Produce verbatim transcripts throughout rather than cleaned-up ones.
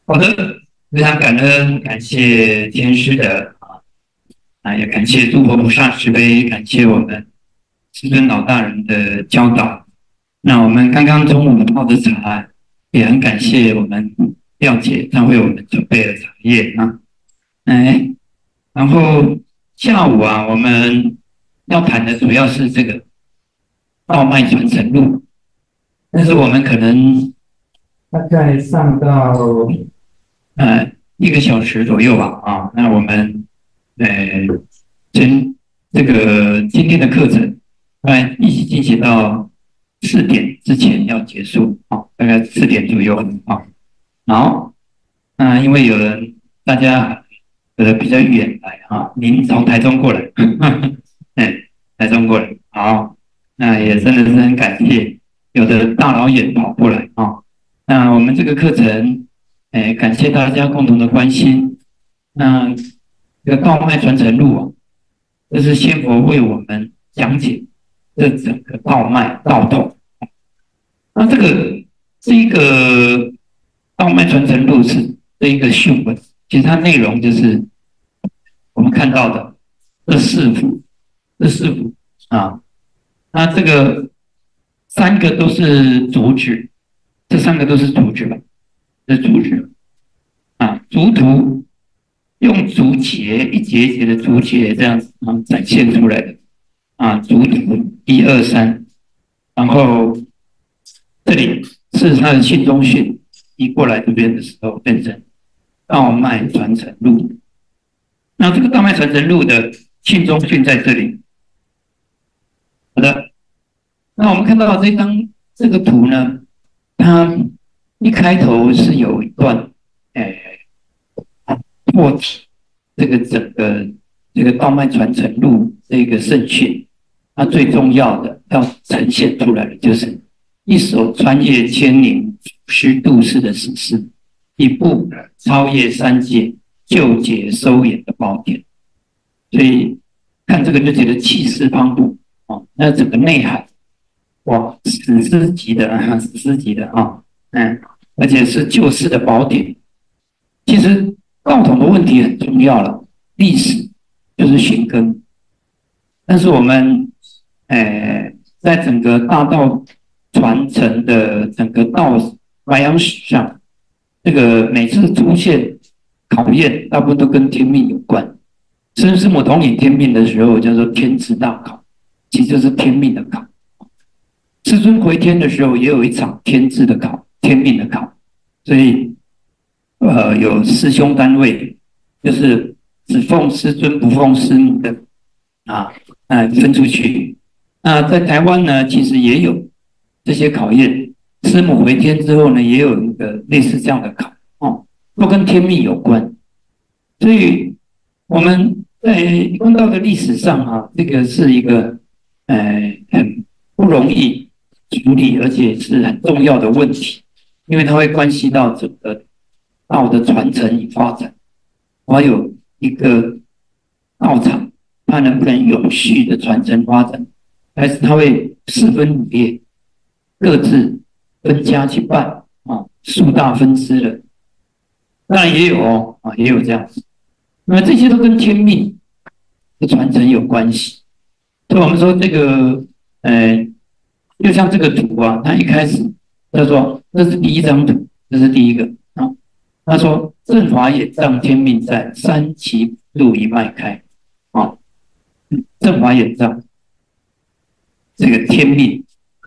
好的，非常感恩，感谢天师的啊，啊也感谢诸佛菩萨慈悲，感谢我们师尊老大人的教导。那我们刚刚中午泡的茶，也很感谢我们廖姐，她为我们准备了茶叶啊。哎，然后下午啊，我们要谈的主要是这个道脉传承路，但是我们可能大概上到呃一个小时左右吧啊，那我们呃今这个今天的课程，哎一起进行到四点之前要结束啊，大概四点左右啊。好，那因为有人大家呃比较远来啊，您从台中过来，哎，台中过来，好，那也真的是很感谢，有的大老远跑过来啊。那我们这个课程，哎，感谢大家共同的关心。那这个道脉传承录啊，这是先佛为我们讲解这整个道脉道统。那这个这一个道脉传承录是这一个训文，其实它内容就是我们看到的这四幅，这四幅啊，那这个三个都是主旨，这三个都是主旨吧？这主旨啊，主图用竹节一节一节的竹节这样子啊展现出来的啊，主图一二三，然后这里是它的信中训，移过来这边的时候变成道脉传承录。那这个道脉传承录的信中训在这里。好的，那我们看到这张这个图呢，它一开头是有一段，诶、呃，破题这个整个这个道脉传承录这个圣训，它最重要的要呈现出来的就是一首穿越千年师度世的史诗，一部超越三界救劫收敛的宝典。所以看这个就觉得气势磅礴哦，那整个内涵哇，史诗级的啊，史诗级的啊，嗯，而且是救世的宝典。其实道统的问题很重要了，历史就是寻根，但是我们，呃，在整个大道传承的整个道白羊史上，这个每次出现考验，大部分都跟天命有关。孙师母统领天命的时候，叫做天之大考，其实就是天命的考。师尊回天的时候，也有一场天智的考，天命的考。所以，呃，有师兄单位，就是只奉师尊不奉师母的啊，啊，分出去。那在台湾呢，其实也有这些考验。师母回天之后呢，也有一个类似这样的考，哦，都跟天命有关。所以我们在公道的历史上啊，这个是一个呃很不容易处理，而且是很重要的问题，因为它会关系到整个道的传承与发展，还有一个道场它能不能永续的传承发展，还是它会四分五裂，各自分家去办啊，树大分支了。当然也有哦，啊，也有这样子。那么这些都跟天命的传承有关系。所以我们说这个，呃，就像这个图啊，它一开始他说这是第一张图，这是第一个啊。他说正法眼障天命在，三奇路一脉开啊。正法眼障，这个天命，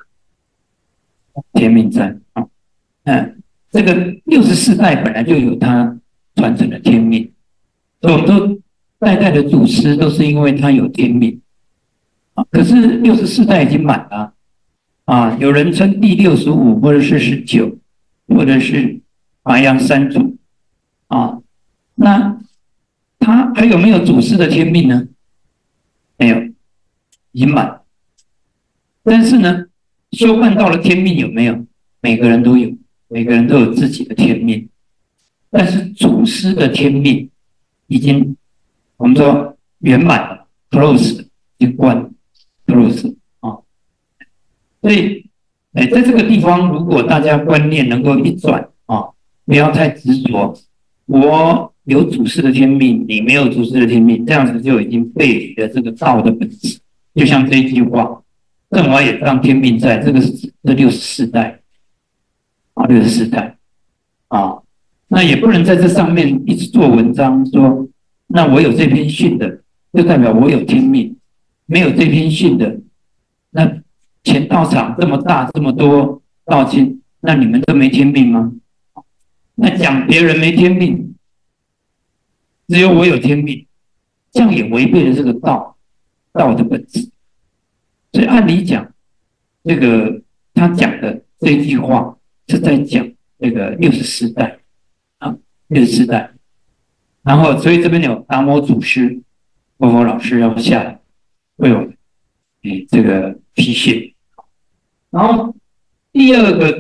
天命在啊。嗯，这个六十四代本来就有它传承的天命。所以我们说，代代的祖师都是因为他有天命啊。可是六十四代已经满了啊，有人称第六十五，或者是十九，或者是白羊三祖啊。那他还有没有祖师的天命呢？没有，已经满。但是呢，修办到了天命有没有？每个人都有，每个人都有自己的天命。但是祖师的天命已经我们说圆满了 ，close 已经关 close 啊。所以，哎，在这个地方，如果大家观念能够一转啊， 不要太执着。我有祖师的天命，你没有祖师的天命，这样子就已经背离了这个道的本质。就像这一句话，正法也当天命在，这个是这六十四代啊，六十四代啊，那也不能在这上面一直做文章说，那我有这篇训的，就代表我有天命；没有这篇训的，那前道场这么大，这么多道亲，那你们都没天命吗？那讲别人没天命，只有我有天命，这样也违背了这个道道的本质。所以按理讲，这个他讲的这一句话是在讲这个六十四代啊，六十四代。然后，所以这边有达摩祖师、佛佛老师要下来为我们诶这个批训。然后第二个，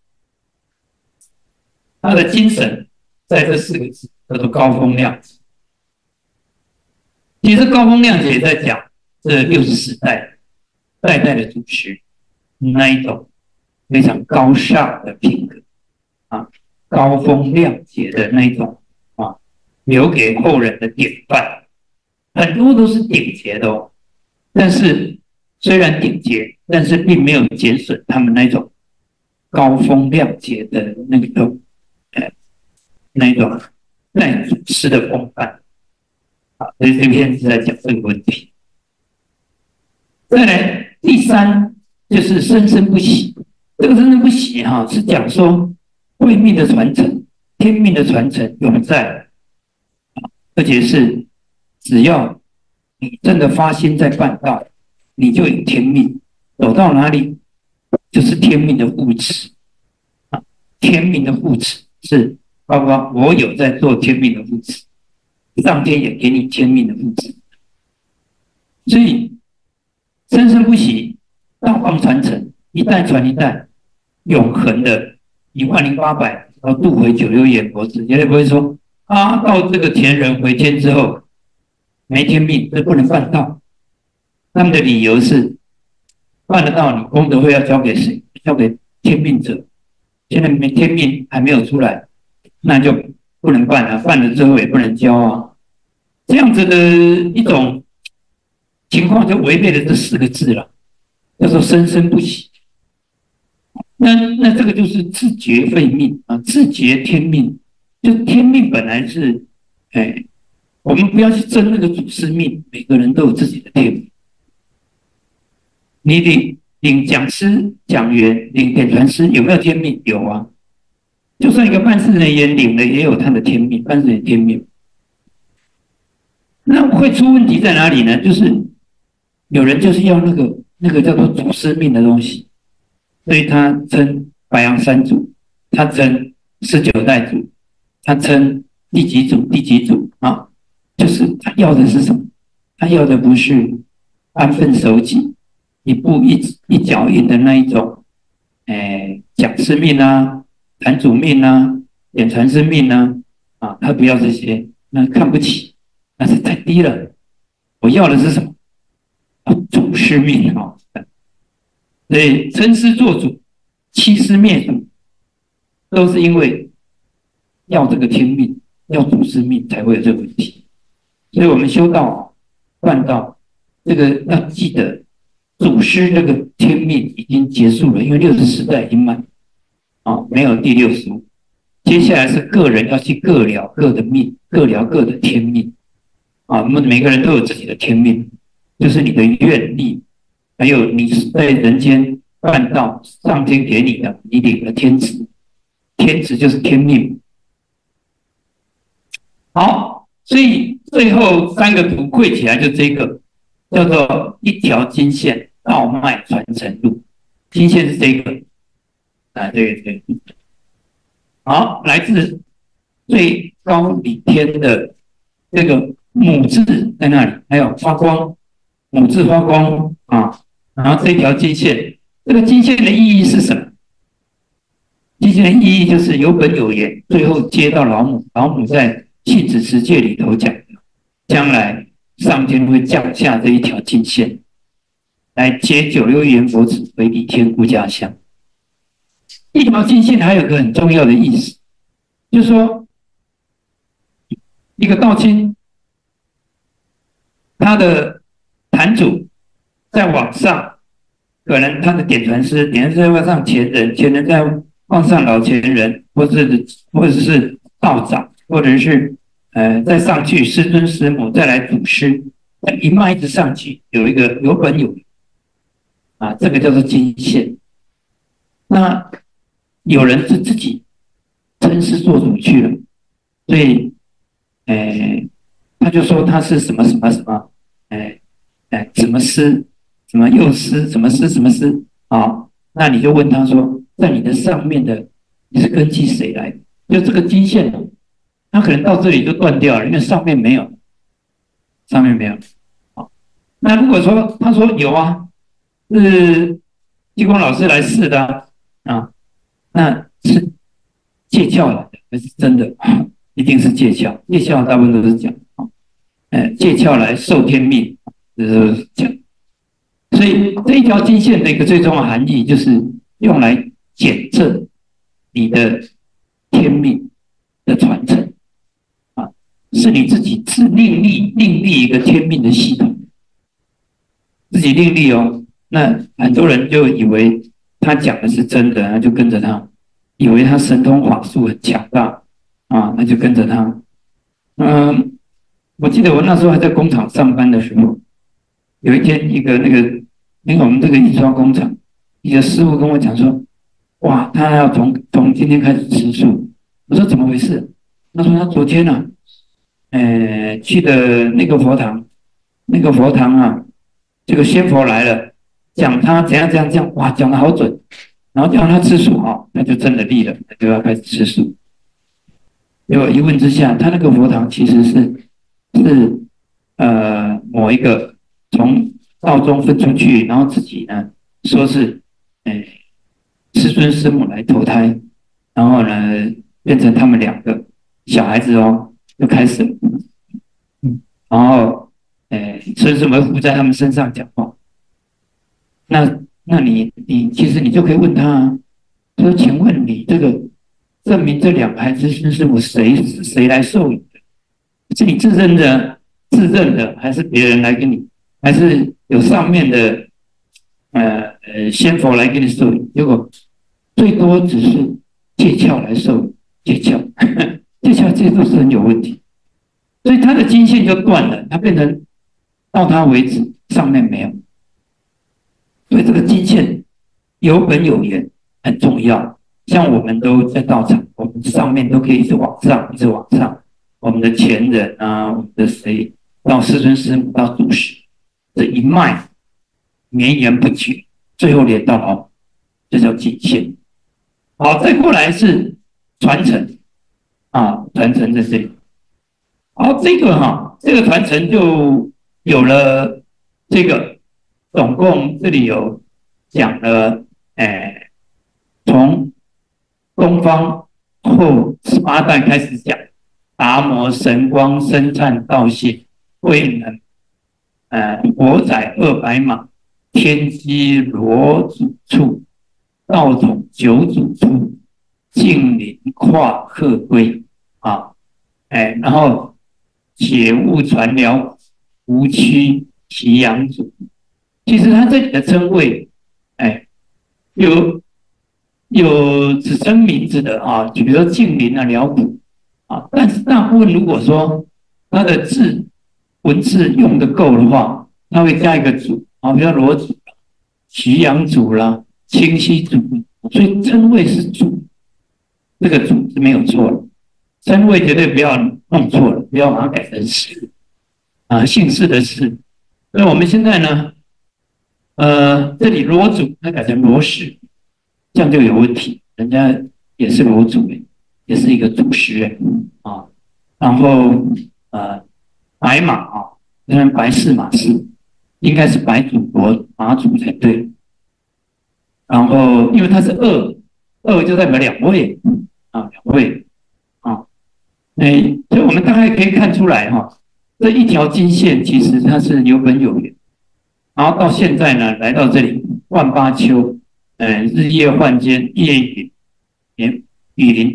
他的精神在这四个字叫做高风亮节。其实高风亮节在讲这六十四代代代的祖师那一种非常高尚的品格啊，高风亮节的那一种啊，留给后人的典范，很多都是顶节的哦。但是虽然顶节，但是并没有减损他们那种高风亮节的那种呃那种带祖师的风范啊。所以这篇是在讲这个问题。再来第三就是生生不息，这个生生不息哈、啊，是讲说慧命的传承、天命的传承永在，而且是只要你真的发心在办道，你就有天命，走到哪里就是天命的护持啊，天命的护持是包括我有在做天命的护持，上天也给你天命的护持，所以生生不息，道光传承，一代传一代，永恒的一万零八百，然后度回九六眼佛子，绝对不会说啊，到这个田人回天之后没天命，这不能办道。他们的理由是，办得到，你功德会要交给谁？交给天命者。现在没天命还没有出来，那就不能办了，办了之后也不能交啊。这样子的一种情况就违背了这四个字了，叫做生生不息。那那这个就是自觉废命啊，自觉天命。就天命本来是，哎，我们不要去争那个祖师命，每个人都有自己的天命。你领领讲师、讲员、领点传师有没有天命？有啊。就算一个办事人员领了，也有他的天命，办事人天命。那会出问题在哪里呢？就是有人就是要那个那个叫做祖师命的东西，所以他称白羊三祖，他称十九代祖，他称第几祖第几祖啊？就是他要的是什么？他要的不是安分守己、一步一一脚印的那一种，哎，讲师命啊、坛主命啊、点传师命啊，啊，他不要这些，那看不起，那是太低了。我要的是什么？啊，祖师命啊！所以称师做主、欺师灭祖，都是因为要这个天命、要祖师命才会有这个问题。所以我们修道、办道，这个要记得，祖师这个天命已经结束了，因为六十四代已经满，啊，没有第六十五。接下来是个人要去各了各的命，各了各的天命，啊，我们每个人都有自己的天命，就是你的愿力，还有你在人间办道，上天给你的，你领了天职，天职就是天命。好，所以最后三个图汇起来就这个，叫做一条金线，道脉传承路。金线是这个，啊，这个这个。好，来自最高理天的这个母字在那里，还有发光，母字发光啊，然后这条金线，这个金线的意义是什么？金线的意义就是有本有缘，最后接到老母，老母在系子持戒里头讲的，将来上天会降下这一条金线，来接九六元佛子回理天故家乡。一条金线还有个很重要的意思， 就是说一个道亲，他的坛主在往上，可能他的点传师，点传师往上前人，前人在往上老前人，或是或者是道长，或者是呃再上去师尊师母，再来祖师，一脉一直上去，有一个有本有啊，这个叫做经线。那有人是自己称师做主去了，所以，呃，他就说他是什么什么什么，哎哎，什么师，什么幼师，什么师什么师啊？那你就问他说，在你的上面的，你是根据谁来？就这个经线，他可能到这里就断掉了，因为上面没有，上面没有。好，那如果说他说有啊，是济公老师来试的啊，啊那是借窍来的，还是真的？一定是借窍，借窍大部分都是讲啊，呃，借窍来受天命，就是讲。所以这一条经线的一个最重要的含义，就是用来检证你的天命的传承啊，是你自己自另立另立一个天命的系统，自己另立哦。那很多人就以为他讲的是真的，然后就跟着他，以为他神通法术很强大啊，那就跟着他。嗯，我记得我那时候还在工厂上班的时候，有一天一个那个，因为我们这个印刷工厂，一个师傅跟我讲说，哇，他要从从今天开始吃素。我说怎么回事？他说他昨天啊，呃，去的那个佛堂，那个佛堂啊，这个仙佛来了，讲他怎样怎样怎样，哇，讲的好准，然后叫他吃素哦，那就真的立了，他就要开始吃素。结果一问之下，他那个佛堂其实是是呃某一个从道中分出去，然后自己呢说是，哎，师尊师母来投胎，然后呢变成他们两个小孩子哦，就开始，嗯，然后，哎，孙师母会附在他们身上讲话。那那你你其实你就可以问他啊，说请问你这个证明这两个孩子是师母谁是谁来授予的？是你自认的自认的，还是别人来给你，还是有上面的呃呃仙佛来给你授予？结果最多只是借窍来授予，借窍，借窍这都是很有问题，所以他的经线就断了，他变成到他为止，上面没有。所以这个经线有本有源很重要。像我们都在道场，我们上面都可以一直往上，一直往上。我们的前人啊，我们的谁到师尊师母到祖师，这一脉绵延不绝，最后连到老，这叫经线。好，再过来是传承啊，传承在这里。好，这个哈、啊，这个传承就有了这个，总共这里有讲了，哎，从东方后十八代开始讲，达摩、神光、生灿、道谢、慧能、呃火载二白马、天机罗祖处、道统九祖处、净灵化鹤龟啊，哎，然后解悟传疗、无区祁阳祖。其实他这里的称谓，哎，有有只称名字的啊，比如说净灵啊、辽古啊，但是大部分如果说他的字文字用的够的话，他会加一个祖啊，比如罗祖、祁阳祖啦、清溪祖，所以称谓是祖，这个祖是没有错的，称谓绝对不要弄错了，不要把它改成氏啊，姓氏的氏。那我们现在呢，呃，这里罗祖他改成罗氏。这样就有问题，人家也是罗祖诶，也是一个祖师诶啊。然后呃，白马啊，当然白氏马氏应该是白祖罗马祖才对。然后因为它是二，二就代表两位啊，两位啊。哎，所以我们大概可以看出来哈、啊，这一条经线其实它是有本有源。然后到现在呢，来到这里万八秋。呃，日夜换间，夜雨雨雨林带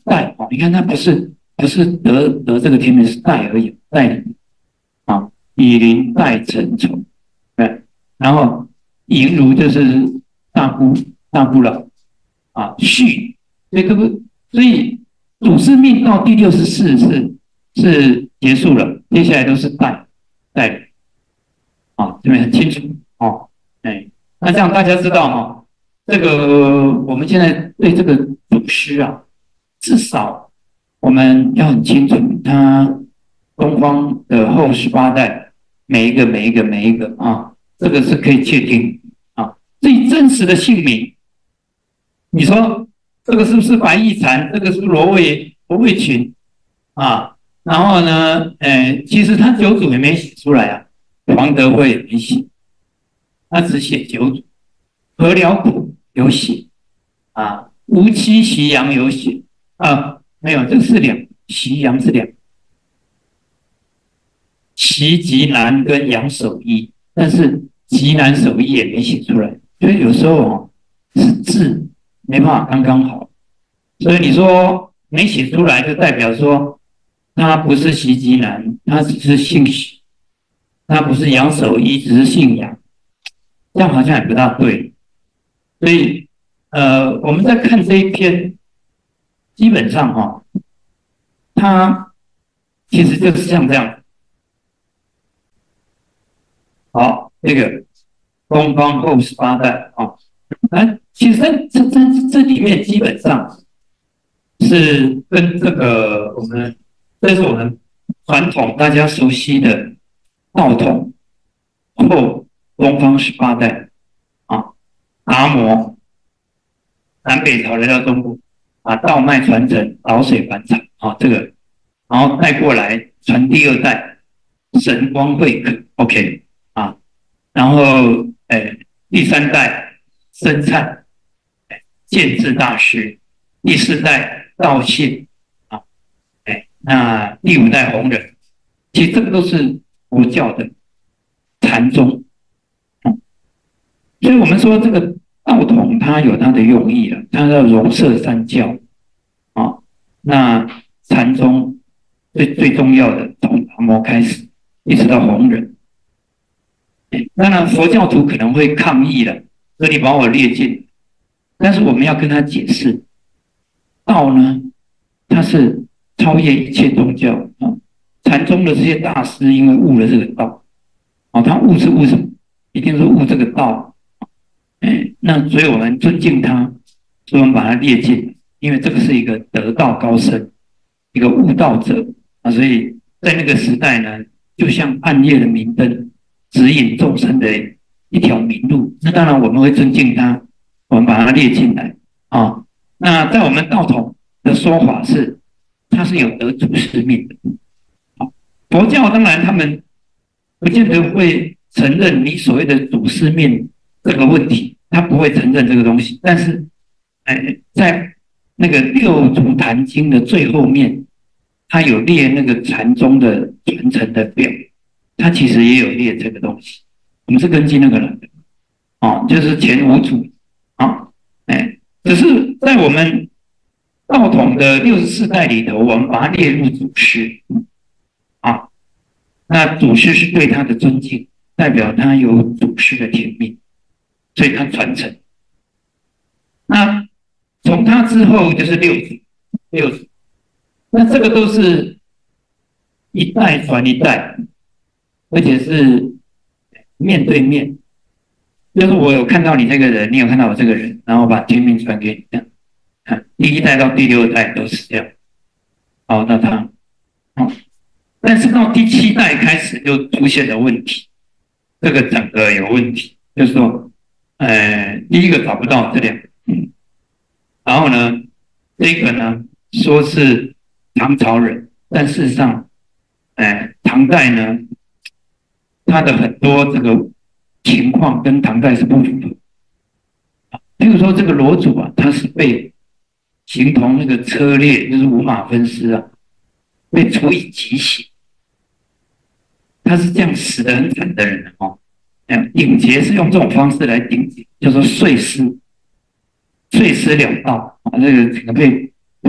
带哦，你看它不是不是得得这个天命是带而已，带领啊，以灵带成虫，对，然后银如就是大姑大姑老啊，续，所以这个所以主事命到第六十四是是结束了，接下来都是带带领啊，这边很清楚哦，哎，那这样大家知道哈、哦，这个我们现在对这个祖师啊，至少我们要很清楚，他东方的后十八代每一个每一个每一个啊，这个是可以确定啊，最真实的姓名，你说这个是不是白玉蝉？这个是不是罗卫罗卫群啊？然后呢，呃，其实他九祖也没写出来啊，黄德惠也没写，他只写九祖，何辽谷有写啊，吴七徐阳有写啊，没有，这是两徐阳是两，徐吉南跟杨守一，但是吉南守一也没写出来，所以有时候哦是字没办法刚刚好，所以你说没写出来，就代表说他不是徐吉南，他只是姓徐，他不是杨守一，只是姓杨，这样好像也不大对，所以呃，我们在看这一篇，基本上哈、哦，它其实就是像这样。好，这个东方后十八代啊，那其实这这这里面基本上是跟这个我们，这是我们传统大家熟悉的道统后东方十八代啊，达摩南北朝来到中国，把道脉传承，导水反场啊，这个，然后带过来传第二代神光慧可 ，OK 啊，然后呃第三代僧璨建智大师，第四代道信啊，哎，那第五代弘忍，其实这个都是佛教的禅宗，嗯，所以我们说这个道统它有它的用意了，它要融摄三教啊。那禅宗最最重要的从达摩开始，一直到弘忍。当然佛教徒可能会抗议了，说你把我列进，但是我们要跟他解释，道呢，它是超越一切宗教啊。禅宗的这些大师因为悟了这个道，啊，他悟是悟什么？一定是悟这个道。哎，那所以我们尊敬他，所以我们把他列进，因为这个是一个得道高僧，一个悟道者啊，所以在那个时代呢，就像暗夜的明灯，指引众生的一条明路。那当然我们会尊敬他，我们把他列进来啊。那在我们道统的说法是，他是有得祖师命的。佛教当然他们不见得会承认你所谓的祖师命这个问题，他不会承认这个东西。但是，哎，在那个六祖坛经的最后面，他有列那个禅宗的传承的表，他其实也有列这个东西。我们是根据那个来的，哦，就是前五祖，啊，哎，只是在我们道统的六十四代里头，我们把它列入祖师，啊，那祖师是对他的尊敬，代表他有祖师的天命，所以他传承。那从他之后就是六祖，六祖，那这个都是一代传一代，而且是面对面，就是我有看到你这个人，你有看到我这个人，然后把天命传给你，这样，啊，第一代到第六代都是这样。好，那他，好，但是到第七代开始就出现了问题，这个整个有问题，就是说，呃，第一个找不到这两个，嗯，然后呢，这个呢说是唐朝人，但事实上，呃，唐代呢，它的很多这个情况跟唐代是不符的。比如说这个罗祖啊，他是被形同那个车裂，就是五马分尸啊，被处以极刑。他是这样死得很惨的人哦。顶节是用这种方式来顶节，叫做碎尸，碎尸两道啊，这个整个被剖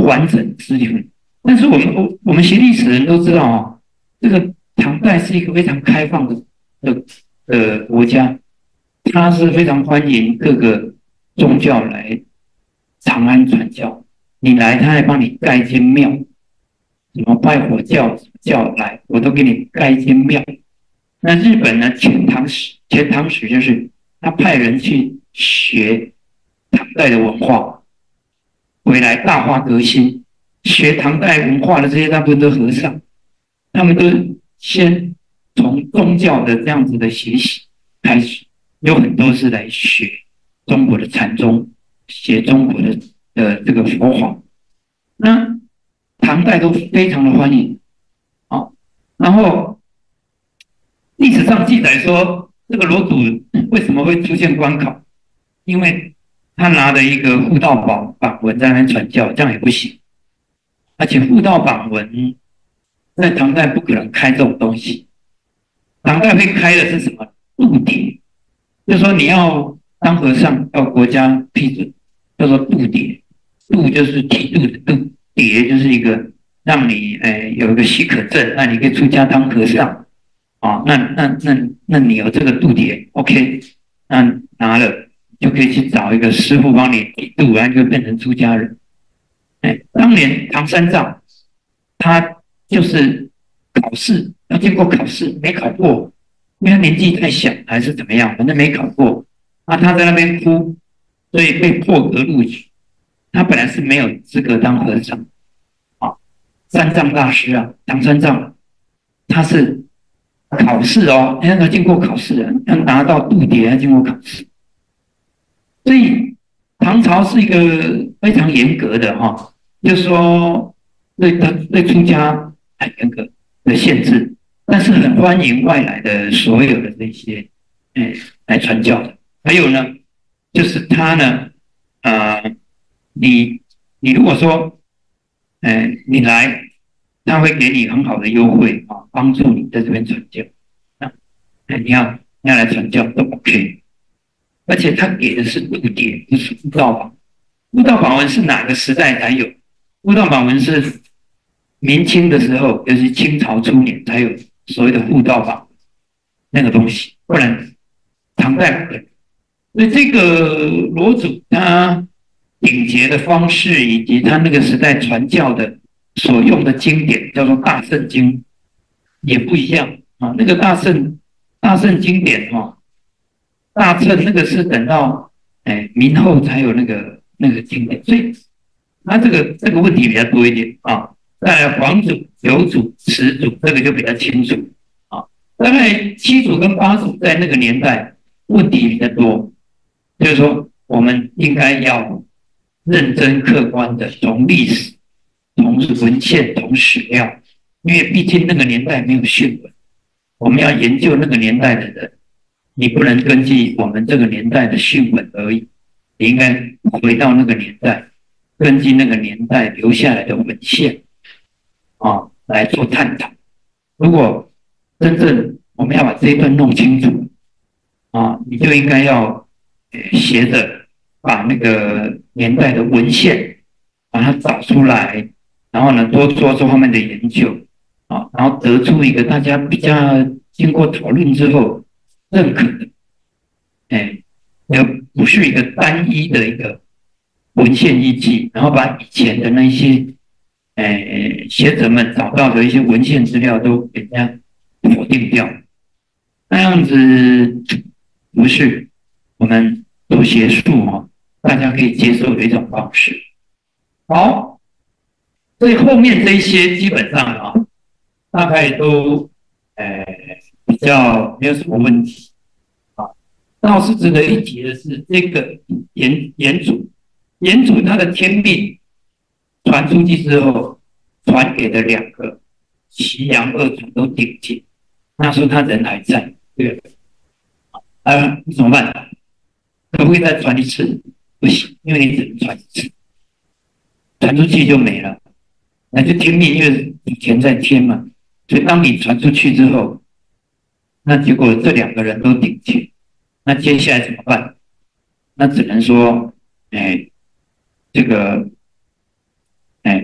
完整资料。但是我们我我们学历史的人都知道哦，这个唐代是一个非常开放的的的国家，它是非常欢迎各个宗教来长安传教。你来，他还帮你盖一间庙，什么拜火教、什么教来，我都给你盖一间庙。那日本呢，遣唐使，遣唐使就是他派人去学唐代的文化，回来大化革新。学唐代文化的这些大部分都和尚，他们都先从宗教的这样子的学习开始，有很多是来学中国的禅宗，学中国的的这个佛法。那唐代都非常的欢迎，啊，然后历史上记载说，这个罗祖为什么会出现关考？因为他拿的一个护道榜榜文在那边传教，这样也不行。而且护道榜文在唐代不可能开这种东西，唐代会开的是什么？度牒，就是说你要当和尚要国家批准，叫做度牒。度就是剃度的度，牒就是一个让你诶有一个许可证，那你可以出家当和尚啊。那那那那你有这个度牒 ，OK， 那拿了就可以去找一个师傅帮你剃度，然后就变成出家人。哎，当年唐三藏他就是考试要经过考试，没考过，因为他年纪太小还是怎么样，反正没考过。啊，他在那边哭，所以被破格录取。他本来是没有资格当和尚啊。三藏大师啊，唐三藏，他是考试哦，因为他经过考试啊，要拿到度牒要经过考试，所以唐朝是一个非常严格的哈、哦，就是说对对出家很严格的限制，但是很欢迎外来的所有的这些嗯来传教的。还有呢，就是他呢，呃，你你如果说，呃，你来，他会给你很好的优惠啊，帮助你在这边传教。啊，你要你要来传教都 OK。而且他给的是度牒，不是悟道榜。悟道榜文是哪个时代才有？悟道榜文是明清的时候，就是清朝初年才有所谓的悟道榜那个东西，不然唐代不可能。所以这个罗祖他顶节的方式，以及他那个时代传教的所用的经典，叫做大圣经，也不一样啊。那个大圣大圣经典哈、哦。大乘那个是等到哎明后才有那个那个经典，所以他这个这个问题比较多一点啊。再来皇祖、九祖、始祖，这个就比较清楚啊。大概七祖跟八祖在那个年代问题比较多，就是说我们应该要认真客观的从历史、从文献、从史料，因为毕竟那个年代没有讯文，我们要研究那个年代的人。你不能根据我们这个年代的讯文而已，你应该回到那个年代，根据那个年代留下来的文献啊来做探讨。如果真正我们要把这一段弄清楚啊，你就应该要学着把那个年代的文献把它找出来，然后呢多做这方面的研究啊，然后得出一个大家比较经过讨论之后认可的，哎，而不是一个单一的一个文献依据，然后把以前的那些，哎，学者们找到的一些文献资料都给人家否定掉，那样子不是我们做学术哦，大家可以接受的一种方式。好，所以后面这些基本上啊，大概都，呃。比较没有什么问题啊。倒是值得一提的是，这个严严祖，严祖他的天命传出去之后，传给了两个祁阳二祖都顶替，那时候他人还在，对，啊，怎么办？可不可以再传一次？不行，因为你只能传一次，传出去就没了，那就天命，因为以前在天嘛，所以当你传出去之后。那结果这两个人都顶替，那接下来怎么办？那只能说，哎，这个，哎，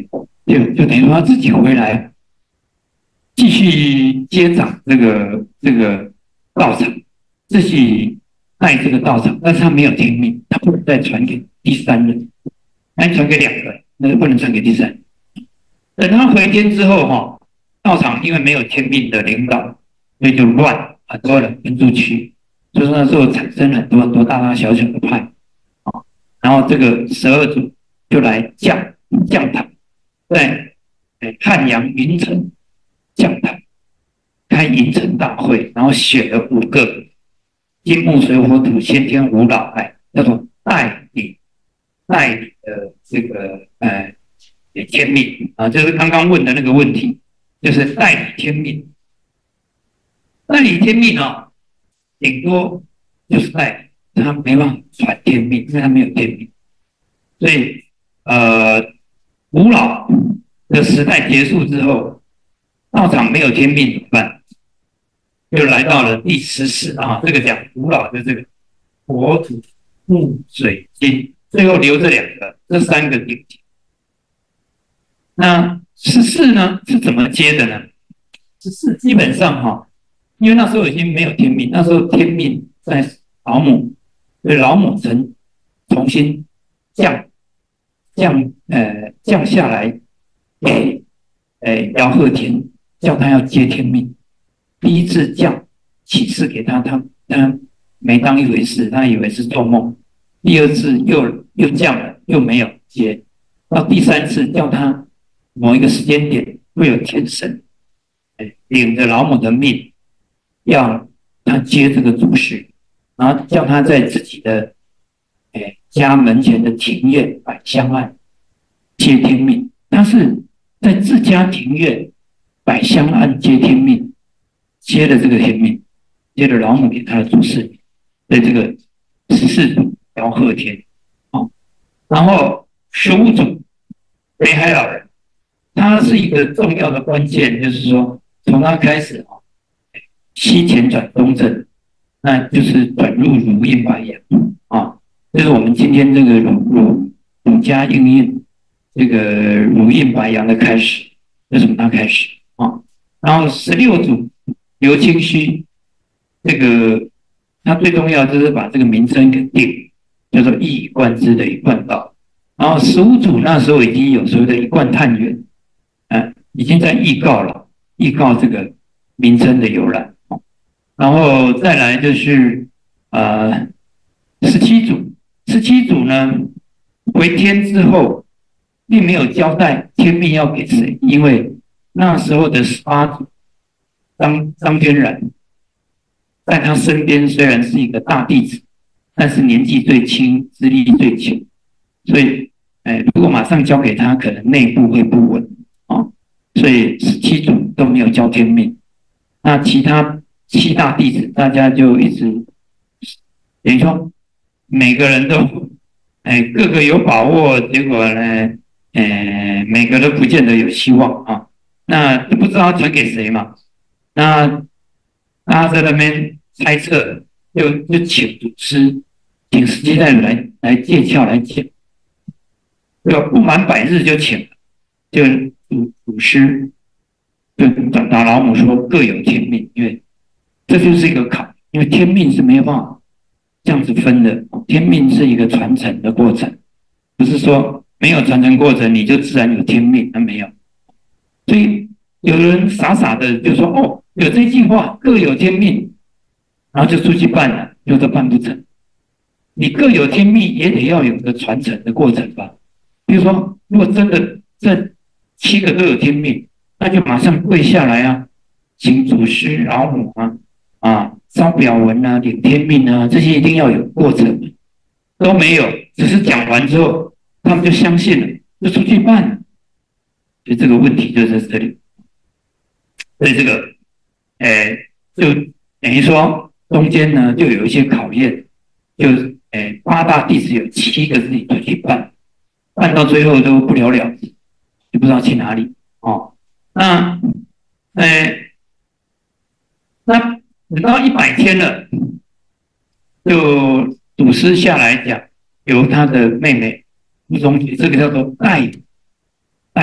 就就等于说他自己回来继续接掌这个这个道场，自己带这个道场，但是他没有天命，他不能再传给第三人，还传给两个人，那就不能传给第三人。等他回天之后，哈，道场因为没有天命的领导，所以就乱，很多人分出去，就是那时候产生很多很多大大小小的派，啊，然后这个十二祖就来降降坛，在汉阳云城降坛开迎陈大会，然后选了五个金木水火土先天五老来，叫做代理代理的这个呃天命啊，就是刚刚问的那个问题，就是代理天命。代理天命啊，顶多就是代理，他没办法传天命，因为他没有天命。所以呃，五老的时代结束之后，道场没有天命怎么办？就来到了第十世啊，这个讲五老的这个火土木水金，最后留这两个，这三个顶级。那十四呢是怎么接的呢？十四基本上哈，因为那时候已经没有天命，那时候天命在老母，所以老母曾重新降降呃降下来给呃姚鹤田，叫他要接天命。第一次降启示给他，他他没当一回事，他以为是做梦。第二次又又降了，又没有接。到第三次叫他某一个时间点会有天神，领着老母的命，要他接这个主事，然后叫他在自己的哎家门前的庭院百香案接天命。他是在自家庭院百香案接天命。接了这个天命，接了老母给他的主事，在这个十四祖姚鹤田，哦，然后十五祖北海老人，他是一个重要的关键，就是说从他开始啊，西前转东正，那就是转入儒印白阳啊，这是我们今天这个儒儒儒家应印这个儒印白阳的开始，就从他开始啊，然后十六祖。刘清虚，这个他最重要就是把这个名称给定，叫做一以贯之的一贯道。然后十五祖那时候已经有所谓的一贯探源，呃，已经在预告了，预告这个名称的由来。然后再来就是呃十七祖，十七祖呢回天之后，并没有交代天命要给谁，因为那时候的十八祖。张张天然在他身边虽然是一个大弟子，但是年纪最轻，资历最浅，所以，哎，如果马上交给他，可能内部会不稳啊、哦。所以十七祖都没有交天命，那其他七大弟子大家就一直，等于说每个人都，哎，个个有把握，结果呢，哎，每个都不见得有希望啊。那都不知道传给谁嘛。那大家在那边猜测，就就请祖师，请释迦代来来借窍来讲，就不满百日就请了，就祖祖师就转达老母说各有天命，因为这就是一个考，因为天命是没有办法这样子分的，天命是一个传承的过程，不是说没有传承过程你就自然有天命，那没有，所以有人傻傻的就说哦。有这句话，各有天命，然后就出去办了，有的办不成。你各有天命，也得要有个传承的过程吧。比如说，如果真的这七个都有天命，那就马上跪下来啊，请祖师老母啊，啊，烧表文啊，领天命啊，这些一定要有过程。都没有，只是讲完之后，他们就相信了，就出去办了。所以这个问题就在这里。所以这个。呃，就等于说中间呢就有一些考验，就呃八大弟子有七个自己出去办，办到最后都不了了之，就不知道去哪里哦。那呃那等到一百天了，就祖师下来讲，由他的妹妹吴中举，这个叫做代代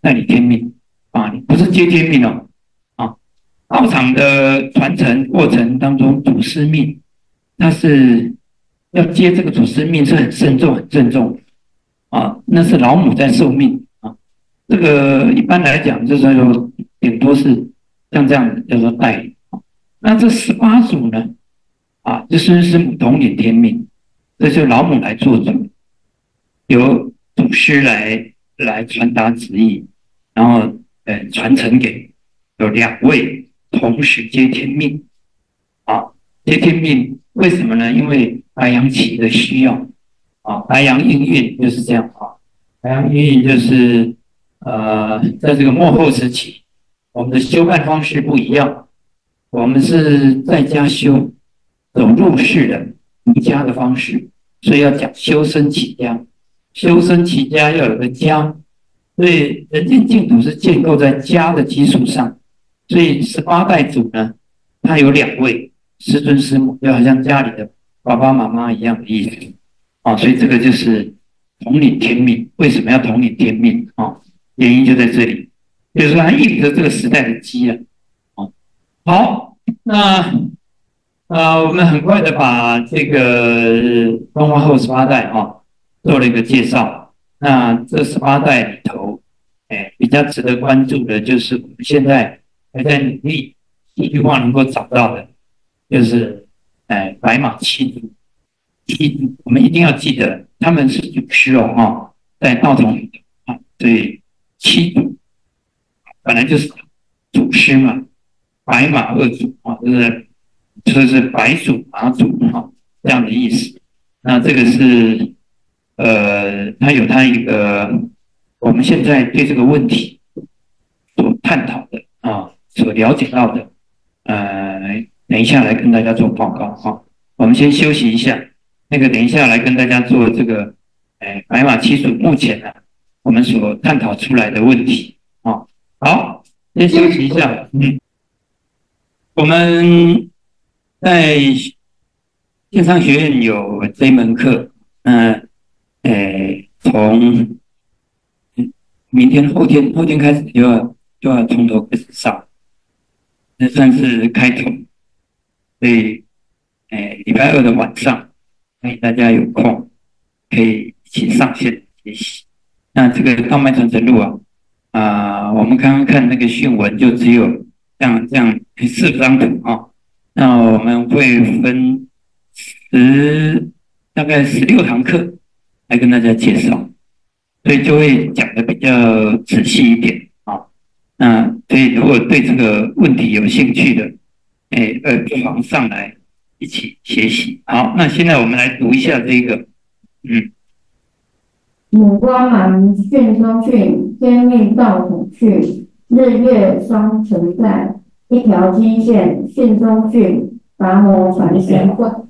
代理天命啊，你不是接天命哦。啊，道场的传承过程当中，祖师命，它是要接这个祖师命是很慎重、很郑重啊，那是老母在受命啊。这个一般来讲，就是说顶多是像这样子叫做代理。那这十八组呢，啊，就孙师母统领天命，这就老母来做主，由祖师来来传达旨意，然后呃传承给有两位同时接天命，啊，接天命为什么呢？因为白羊期的需要，啊，白羊应运就是这样啊，白羊应运就是呃在这个末后时期，我们的修办方式不一样，我们是在家修，走入世的儒家的方式，所以要讲修身齐家。修身齐家要有个家，所以人间净土是建构在家的基础上。所以十八代祖呢，他有两位师尊师母，就好像家里的爸爸妈妈一样的意思啊。所以这个就是统领天命。为什么要统领天命啊？原因就在这里，就是说他应着这个时代的机了。啊，好，那呃，我们很快的把这个东华后十八代啊做了一个介绍。那这十八代里头，哎，比较值得关注的就是我们现在还在努力一句话能够找到的，就是哎白马七祖。七祖我们一定要记得，他们是祖师哦，哈，在道统里头啊，所以七祖本来就是祖师嘛，白马二祖啊，就是就是白祖马祖哈这样的意思。那这个是呃，它有它一个我们现在对这个问题所探讨的啊，所了解到的，呃，等一下来跟大家做报告哈。我们先休息一下，那个等一下来跟大家做这个，哎，白马七祖目前呢我们所探讨出来的问题啊。好，先休息一下，嗯，我们在线上学院有这一门课，嗯、呃，诶，从明天、后天、后天开始就要就要从头开始上，这算是开头。所以，诶，礼拜二的晚上，欢迎大家有空可以一起上线学习。那这个道脉传承录啊，啊、呃，我们刚刚看那个讯文，就只有像这样四张图啊。那我们会分十大概十六堂课来跟大家介绍，所以就会讲的比较仔细一点啊。那所以如果对这个问题有兴趣的，哎，呃，不妨上来一起学习。好，那现在我们来读一下这个，嗯。 母光芒训中训，天命道统训，日月双存在，一条金线训中训，达摩传神棍，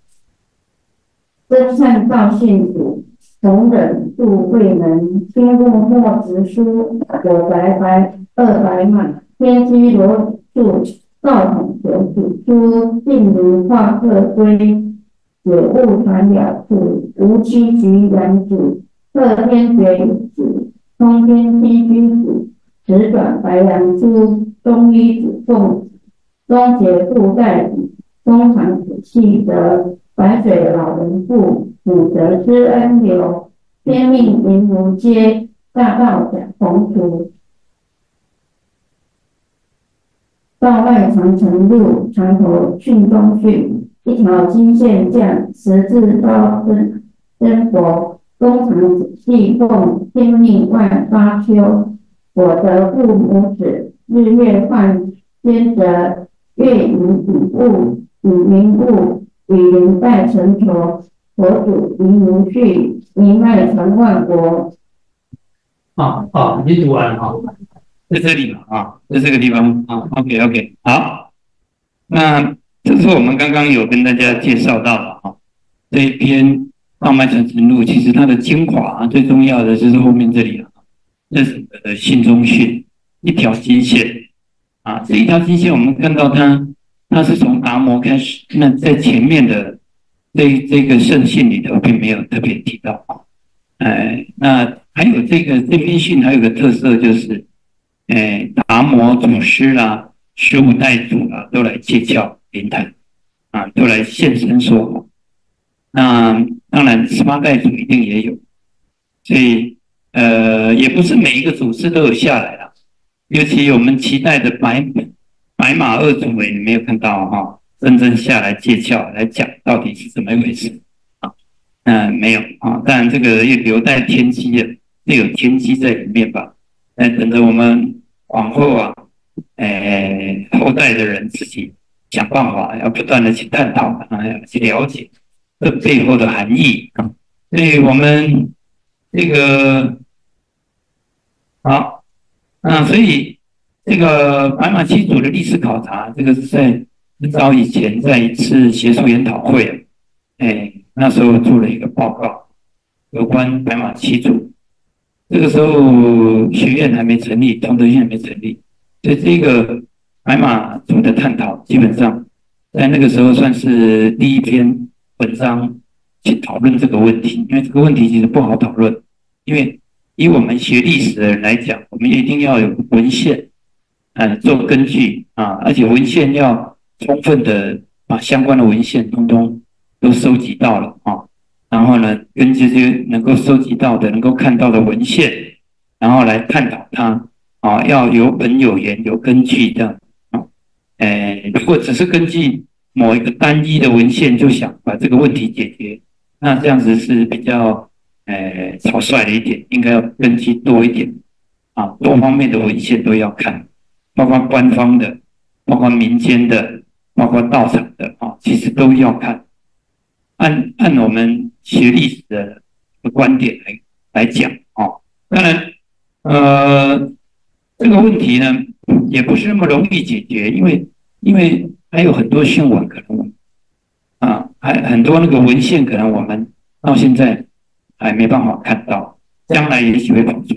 真善道信主，同忍度慧能，听过莫直书，我白白二白马，天机罗柱，道统九祖书，定如化客归，解物传了处，无期局原主。乐天觉子，通天地居子，直转白羊珠，中医子凤子，中结布盖子，中长子气德，白水老人父，母德之恩流，天命灵如街，大道讲宏图。道外长城路，长头训中训，一条金线降，十字刀真真佛。工厂子细凤，天命万发丘。我得父母子，日月换天泽，月影以物，以明物，以灵代成佛。佛祖灵如续，一脉传万国。 啊啊，已经读完了哈，在这里嘛啊，在这个地方啊 ，OK OK， 好，那这是我们刚刚有跟大家介绍到的哈，这一篇。道脉传承录其实它的精华、啊、最重要的就是后面这里啊，这是呃信中训一条金线啊，这一条金线我们看到它它是从达摩开始，那在前面的这这个圣训里头并没有特别提到啊， 哎，那还有这个这篇信还有个特色就是，哎，达摩祖师啦、十五代祖啦都来借教灵谈啊，都来现身说法。那当然十八代祖一定也有，所以呃，也不是每一个祖师都有下来了。尤其我们期待的白白马二祖，哎，你没有看到哈、哦，真正下来借教来讲到底是怎么一回事啊？嗯、呃，没有啊，当然这个也留待天机了，也有天机在里面吧。那等着我们往后啊，呃，后代的人自己想办法，要不断的去探讨啊，要去了解这背后的含义啊。所以我们这个好。啊，所以这个白马七祖的历史考察，这个是在很早以前在一次学术研讨会，哎，那时候做了一个报告，有关白马七祖。这个时候学院还没成立，同德院还没成立，所以这个白马祖的探讨，基本上在那个时候算是第一篇文章去讨论这个问题，因为这个问题其实不好讨论，因为以我们学历史的人来讲，我们一定要有文献，呃，做根据啊，而且文献要充分的把相关的文献通通都收集到了啊，然后呢，根据这些能够收集到的、能够看到的文献，然后来探讨它啊，要有本有源、有根据的啊。呃，如果只是根据某一个单一的文献就想把这个问题解决，那这样子是比较呃草率的一点，应该要根据多一点啊，多方面的文献都要看，包括官方的，包括民间的，包括道场的啊，其实都要看。按按我们学历史的观点来来讲哦，当然，呃，这个问题呢也不是那么容易解决，因为因为还有很多讯文可能啊，还很多那个文献可能我们到现在还没办法看到，将来也许会跑出。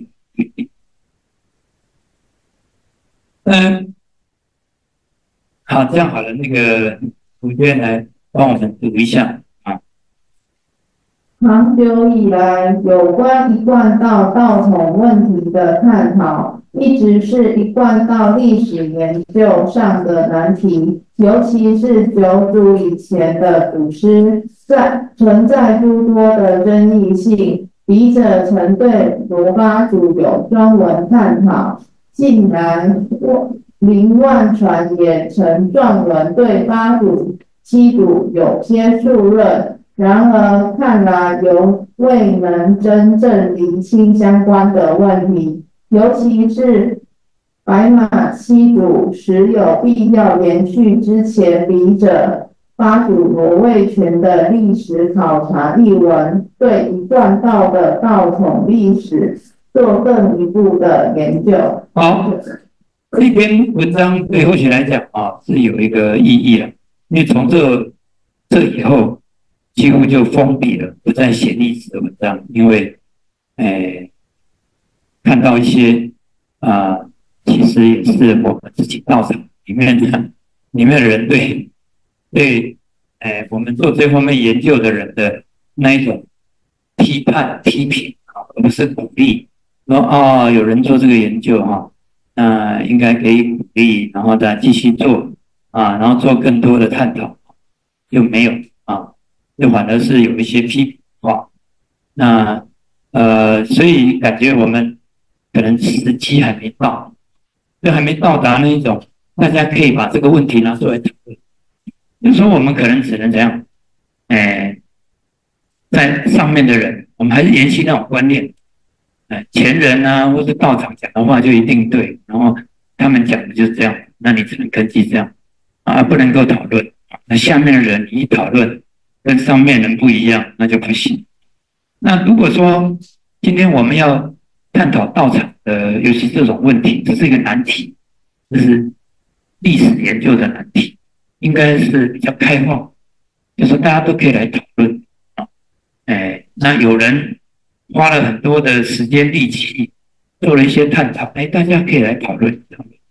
嗯，好，这样好了，那个主编来帮我们读一下啊。 长久以来，有关一贯道道统问题的探讨，一直是一贯道历史研究上的难题。尤其是九祖以前的祖师，在存在诸多的争议性。笔者曾对罗八祖有专文探讨，竟然林万传也曾撰文对八祖、七祖有些数论。然而，看来犹未能真正厘清相关的问题，尤其是白马七祖时有必要延续之前笔者八祖罗卫全的历史考察译文，对一贯道的道统历史做更一步的研究。 好，这篇文章对后学来讲啊是有一个意义的，因为从这这以后。几乎就封闭了，不再写历史的文章，因为，诶，看到一些啊、呃，其实也是我们自己道场里面的里面的人对对，诶，我们做这方面研究的人的那一种批判批评啊，而不是鼓励，说哦，有人做这个研究哈，那、呃、应该给予鼓励，然后再继续做啊，然后做更多的探讨，又没有啊。就反而是有一些批评话，那呃，所以感觉我们可能时机还没到，就还没到达那一种大家可以把这个问题拿出来讨论。就说我们可能只能怎样，哎，在上面的人，我们还是延续那种观念，哎，前人啊，或是道场讲的话就一定对，然后他们讲的就是这样，那你只能根据这样啊，不能够讨论。那下面的人你一讨论。跟上面人不一样，那就不行。那如果说今天我们要探讨道场的，尤其这种问题，这是一个难题，这是历史研究的难题，应该是比较开放，就是大家都可以来讨论啊。哎，那有人花了很多的时间力气做了一些探讨，哎，大家可以来讨论。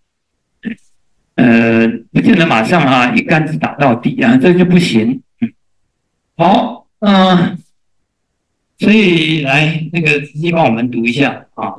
呃，不见得马上啊一竿子打到底啊，这就不行。好，嗯、呃， 所以来那个直接帮我们读一下啊。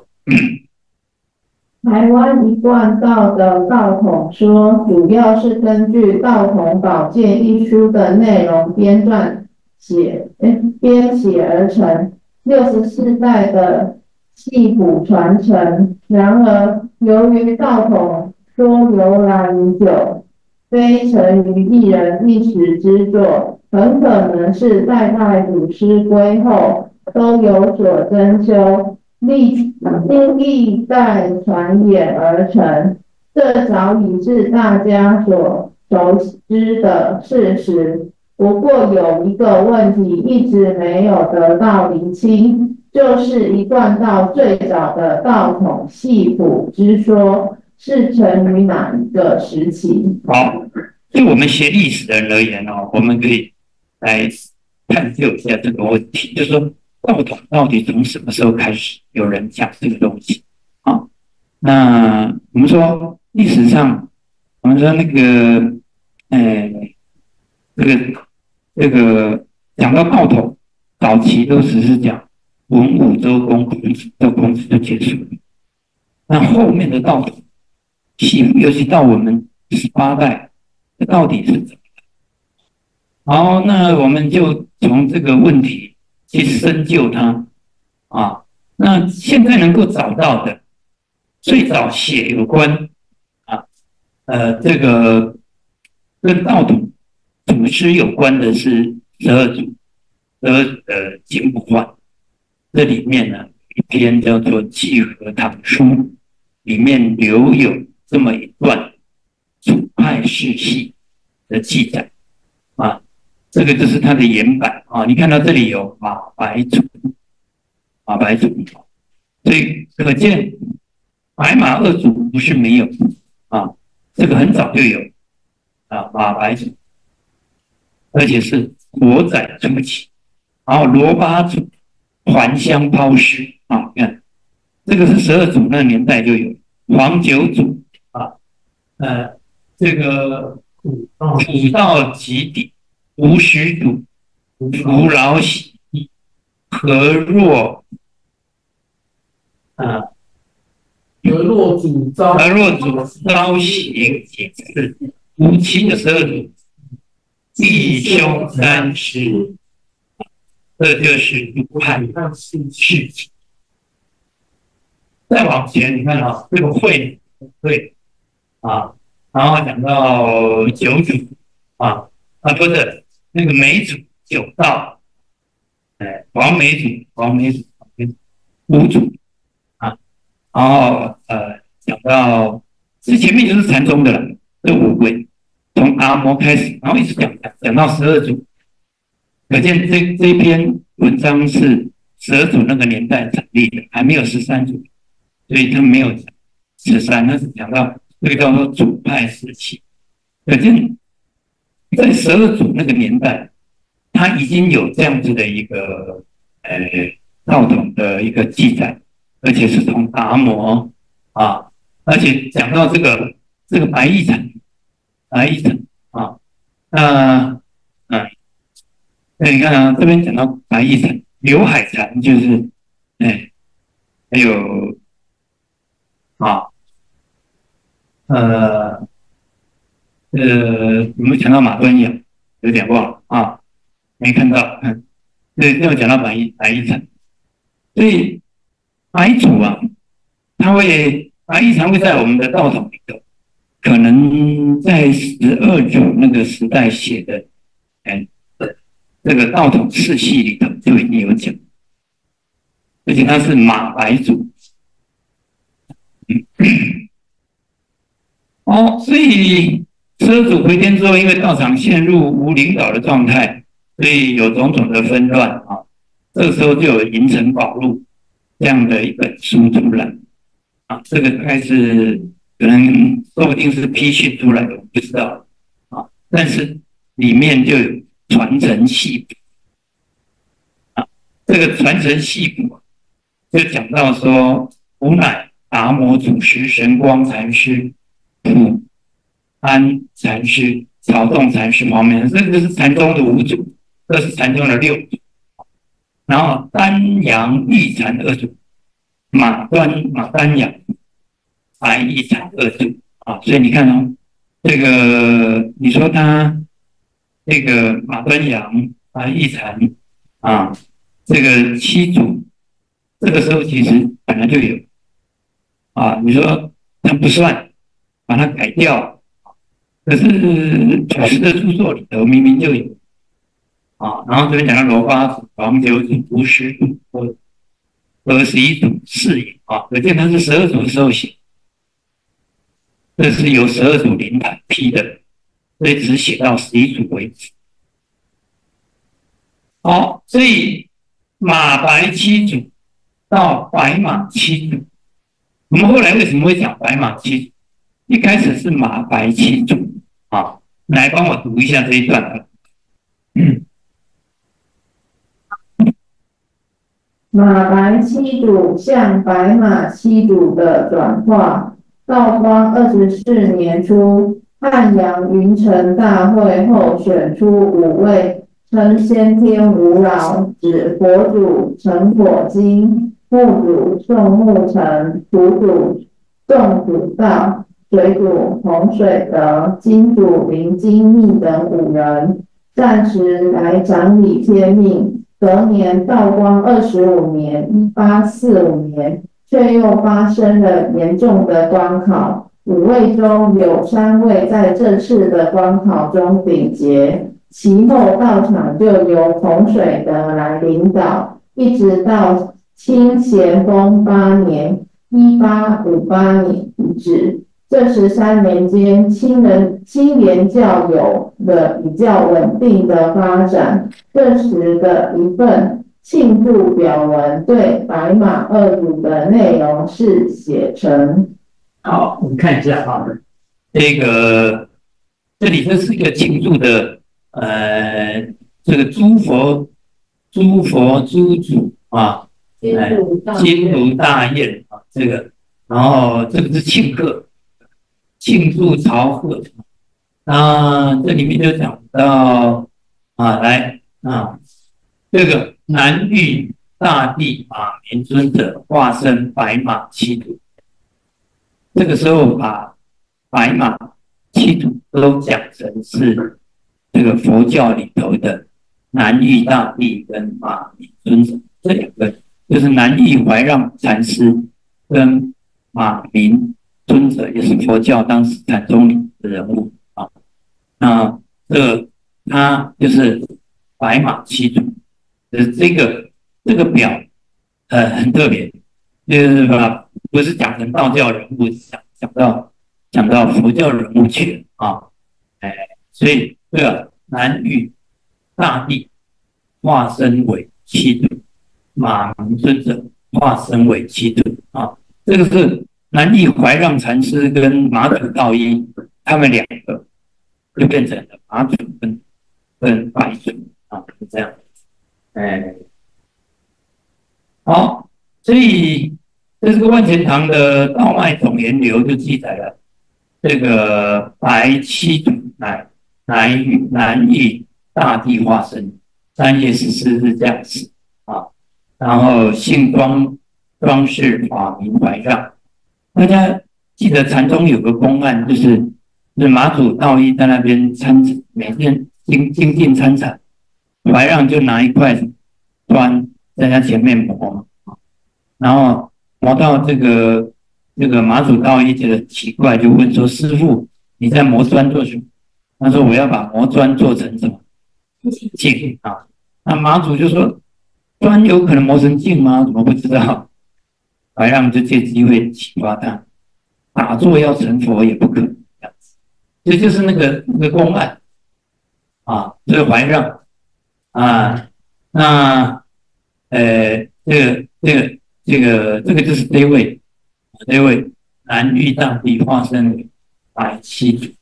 台湾一贯道的道统说，主要是根据《道统宝鉴》一书的内容编撰写，编写而成，六十四代的系谱传承。然而，由于道统说由来已久，非成于一人一时之作，很可能是代代祖师归后都有所增修。历经历代传演而成，这早已是大家所熟知的事实。不过有一个问题一直没有得到厘清，就是一贯道最早的道统系谱之说是成于哪一个时期？ 好，对我们学历史的人而言哦，我们可以来探究一下这个问题，就是说。道统到底从什么时候开始有人讲这个东西啊？那我们说历史上，我们说那个，呃，这个这个讲到道统，早期都只是讲文武周公孔子，到孔子就结束了。那后面的道统系，尤其到我们十八代，这到底是怎么的？好，那我们就从这个问题。去深究它啊，那现在能够找到的最早写有关啊，呃，这个跟道统祖师有关的是十二祖，十二的经部传，这里面呢一篇叫做《契合唐书》，里面留有这么一段祖派世系的记载啊。这个就是它的原版啊，你看到这里有马白祖，马白祖，所以可见白马二祖不是没有啊，这个很早就有啊，马白祖，而且是国载初期，然后罗八祖还乡抛尸啊，你看这个是十二祖那年代就有，黄九祖啊，呃，这个古道极底。吴始祖、吴老喜、何若啊， 何若祖昭， 何若祖昭行解释，吴七的十二祖，弟兄三师，这就是祖派事情。再往前，你看啊，这个会会啊，然后讲到九祖啊啊，不是。那个梅祖九道，哎，黄梅祖、黄梅祖、五祖啊，然后呃讲到这前面就是禅宗的了，这五位从阿摩开始，然后一直讲讲到十二祖，可见这这篇文章是十二祖那个年代成立的，还没有十三祖，所以他没有讲十三，那是讲到这个叫做祖派时期，可见。在十二祖那个年代，他已经有这样子的一个呃道统的一个记载，而且是从达摩啊，而且讲到这个这个白翼城，白翼城啊，那嗯，那你看啊，这边讲到白翼城，刘海禅就是哎，还有啊呃。呃，有没有讲到马端阳？有点忘了啊，没看到。嗯，对，没有讲到白衣白衣城。所以白祖啊，他会白衣城会在我们的道统里头，可能在十二祖那个时代写的，哎，这个道统世系里头就已经有讲，而且他是马白祖。嗯，哦，所以。十二祖回天之后，因为道场陷入无领导的状态，所以有种种的纷乱啊。这个时候就有《银城宝录》这样的一本书出来啊。这个大概是可能说不定是批训出来的，我不知道啊。但是里面就有传承系谱啊。这个传承系谱就讲到说，吾乃达摩祖师、神光禅师、普安禅师、曹洞禅师、黄梅，这个是禅宗的五祖，这是禅宗的六祖。 然后丹阳玉蟾二主，马端马丹阳白玉蟾二主啊，所以你看哦，这个你说他这个马端阳白玉蟾啊，这个七主，这个时候其实本来就有啊，你说它不算，把它改掉，可是古时的著作里头明明就有。啊，然后这边讲到罗八组、黄九组、无十组和二十一组四也啊，可见它是十二组的时候写，这是由十二组灵台批的，所以只写到十一组为止。好，所以马白七组到白马七组，我们后来为什么会讲白马七组？一开始是马白七组啊，来帮我读一下这一段。嗯。 马白七主向白马七主的转化。道光二十四年初，汉阳云城大会后选出五位称先天无扰，指佛祖陈火金、木主宋木成、土主宋祖道、水主洪水德、金主林金密等五人，暂时来掌理天命。隔年道光二十五年（一八四五年），却又发生了严重的关考，五位中有三位在这次的关考中顶节，其后到场就由洪水德来领导，一直到清咸丰八年（一八五八年）止。这十三年间，清人清廉教有了比较稳定的发展。这时的一份庆祝表文对白马二组的内容是写成。 好，我们看一下啊，这个这里这是一个庆祝的，呃，这个诸佛诸佛诸主啊，金炉大宴啊，这个，然后这个是庆贺。庆祝朝贺，那这里面就讲到啊，来啊，这个南域大帝马明尊者化身白马七土，这个时候把白马七土都讲成是这个佛教里头的南域大帝跟马明尊者这两个，就是南域怀让禅师跟马明尊者也是佛教当时禅宗里的人物啊，那这他就是白马七祖，呃，这个这个表呃很特别，就是把不是讲成道教人物，讲讲到讲到佛教人物去了啊，哎，所以这个南域大帝化身为七祖，马明尊者化身为七祖啊，这个是。南域怀让禅师跟马祖道一，他们两个就变成了马祖跟跟白祖啊，是这样。哎，好，所以这是个万钱堂的道脉总源流就记载了这个白七祖乃南域南域大帝化身，三月十四日降世啊，然后姓庄，庄氏法名怀让。大家记得禅宗有个公案，就是就是马祖道一在那边参禅，每天精精进参禅，怀让就拿一块砖在他前面磨，然后磨到这个这个马祖道一觉得奇怪，就问说：“师父，你在磨砖做什么？”他说：“我要把磨砖做成什么镜啊？”那马祖就说：“砖有可能磨成镜吗？怎么不知道？”怀让就借机会启发他，打坐要成佛也不可能这样子，这就是那个那个公案啊，这个怀让啊，那呃，这个这个这个这个就是这位这位南域大帝化身为白七祖，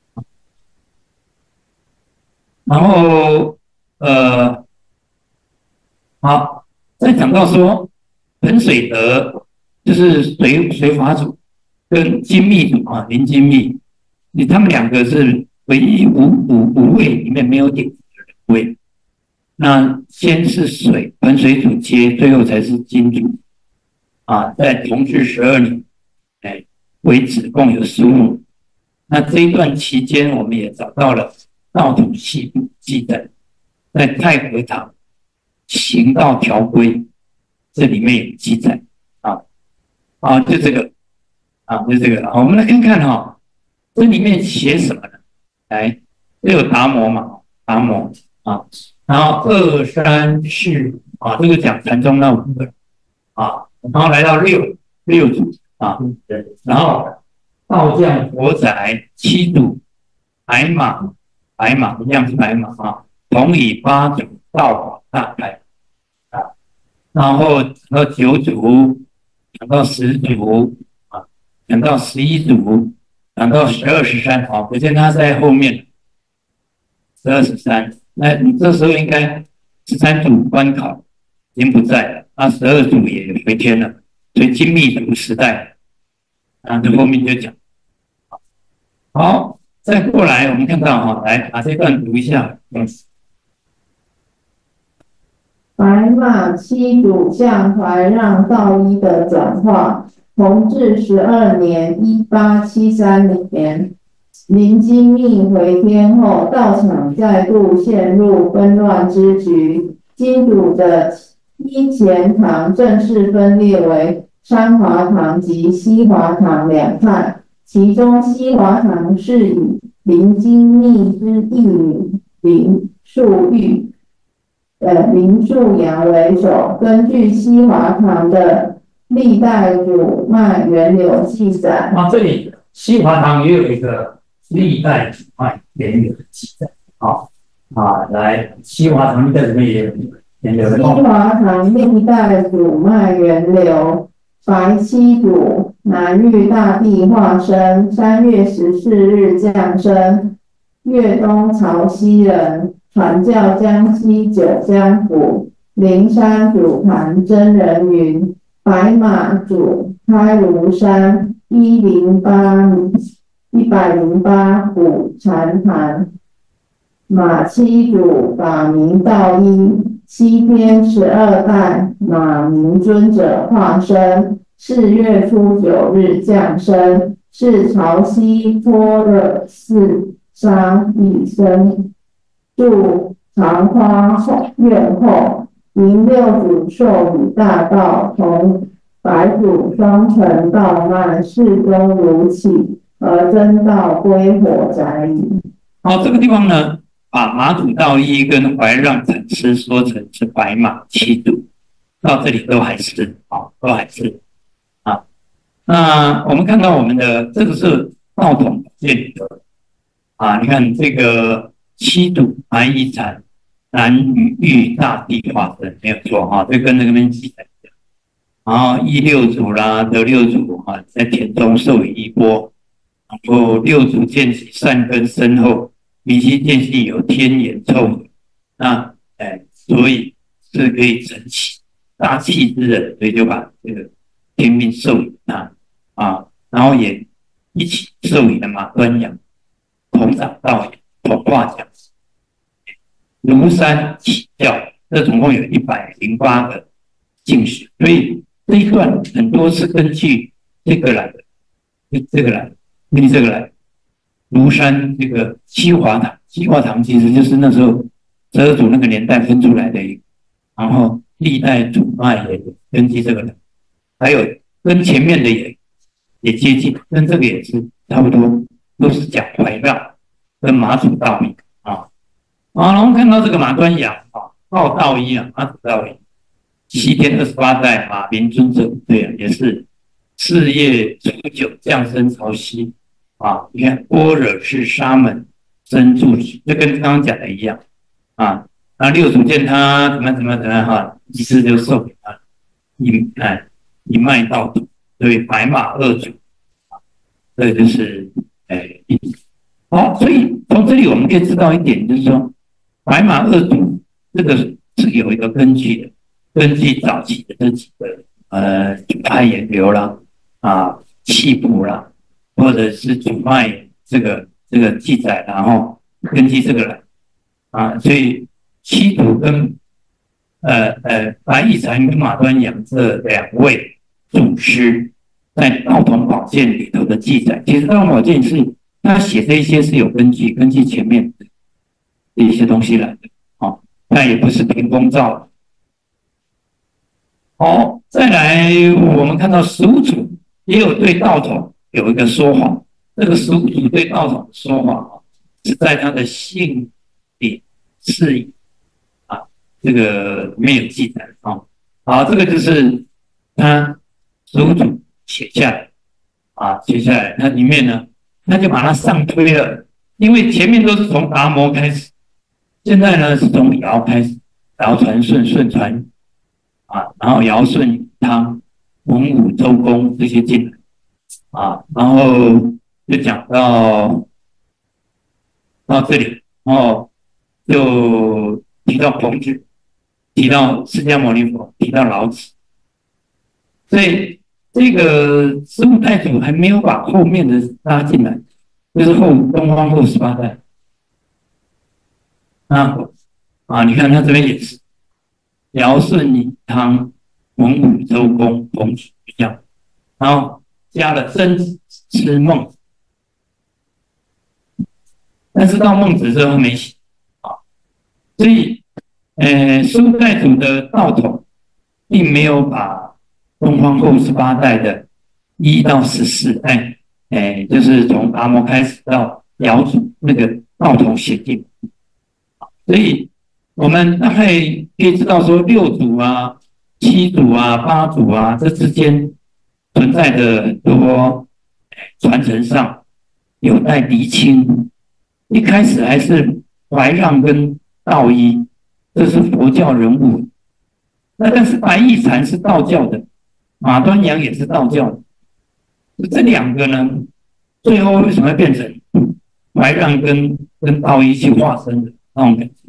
然后呃，好，再讲到说彭水德。就是水水法主跟金密主啊，林金密，你他们两个是唯一五五五位里面没有顶的人位那先是水本水主接，最后才是金主啊。在同治十二年，哎为止，共有十五。那这一段期间，我们也找到了道统系部记载，在太和堂行道条规这里面有记载啊啊，就这个啊，就这个。好，我们来看看哈、哦，这里面写什么呢？来，这有达摩嘛，达摩啊，然后二三四啊，这个讲禅宗那五个啊，然后来到六六祖啊，然后道将佛宅七祖白马白马一样是白马啊，同以八祖道法大开啊，然后讲到九祖，讲到十祖啊，讲到十一祖，讲到十二十三啊，可见他在后面十二十三，那你这时候应该十三祖关考已经不在了，那十二祖也回天了，所以金密祖时代啊，这后面就讲。好，再过来，我们看到哈，来把这段读一下。嗯， 白马七祖向怀让道一的转化。同治十二年（一八七三年），林金密回天后，道场再度陷入纷乱之局。金主的一前堂正式分裂为山华堂及西华堂两派。其中西华堂是以林金密之义女林素玉、呃林素阳为首。根据西华堂的历代主脉源流记载， 啊，这里西华堂也有一个历代主脉源流的记载。好啊，来西华堂历代主脉也有源流的。 西华堂历代主脉源流。白七祖南域大帝化身，三月十四日降生，粤东潮溪人，传教江西九江府。灵山主坛真人云：白马主开庐山，一零八一百零八虎禅坛。马七祖法名道一，西天十二代马明尊者化身，四月初九日降生，是潮汐托勒寺商以生，住长花院后。明六祖授予大道，从白祖双成道脉，世宗如起，而真道归火宅矣。 好，这个地方呢，把马祖道一跟怀让禅师说成是白马七祖，到这里都还是啊，都还是啊。那我们看到我们的这个是道统见得啊，你看这个七祖白衣禅。南与玉大地化身没有错哈，这跟那边记载的。然后一六祖啦，得六祖哈，在田中受予衣钵，然后六祖见其善根深厚，明其见系有天眼凑合，那哎，所以是可以成器大器之人，所以就把这个天命授予他啊，然后也一起授予了马端阳同掌道也同化讲。庐山起教，这总共有一百零八个进士，所以这一段很多是根据这个来的，这个来的，根据这个来的。庐山这个西华堂，西华堂其实就是那时候十二祖那个年代分出来的一个，然后历代主脉也根据这个来，还有跟前面的也也接近，跟这个也是差不多，都是讲怀让跟马祖道理啊。啊，然后看到这个马端阳啊，道道一啊，马祖道一，西天二十八代马明尊者，对啊，也是四月初九降生潮汐啊。你看般若是沙门真住持，就跟刚刚讲的一样啊。那六祖见他怎么怎么怎么哈，一次就授给他一哎一脉道统，所以白马二祖啊，这个就是哎一好，所以从这里我们可以知道一点，就是说。白马二祖这个是有一个根据的，根据早期的这几个呃主脉源流啦啊气谱啦，或者是主脉这个这个记载，然后根据这个来啊，所以七祖跟呃呃白义禅跟马端阳这两位祖师在道统宝鉴里头的记载，其实道统宝鉴是他写这些是有根据，根据前面的一些东西来的，哦，那也不是凭空造的。好，再来我们看到十五祖也有对道统有一个说法，这个十五祖对道统的说法是在他的信里释啊，这个里面有记载啊、哦。好，这个就是他十五祖写下来啊，写下来，那里面呢，他就把它上推了，因为前面都是从达摩开始，现在呢是从尧开始，尧传舜，舜传啊，然后尧舜汤、文武周公这些进来啊，然后就讲到到这里，然后就提到孔子，提到释迦牟尼佛，提到老子，所以这个十五代祖还没有把后面的拉进来，就是后东方后十八代啊啊，你看他这边也是尧舜汤文武周公孔子这样，然后加了曾子吃孟子，但是到孟子之后没写啊，所以呃十五代祖的道统并没有把东方后十八代的一到十四代，哎，就是从达摩开始到尧祖那个道统写进，所以我们大概可以知道说六祖啊、七祖啊、八祖啊，这之间存在的很多传承上有待厘清。一开始还是怀让跟道一，这是佛教人物，那但是白义禅是道教的，马端阳也是道教的，这两个呢，最后为什么会变成怀让跟跟道一去化身的那种感觉？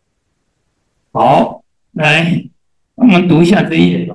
好，来，我们读一下这一页。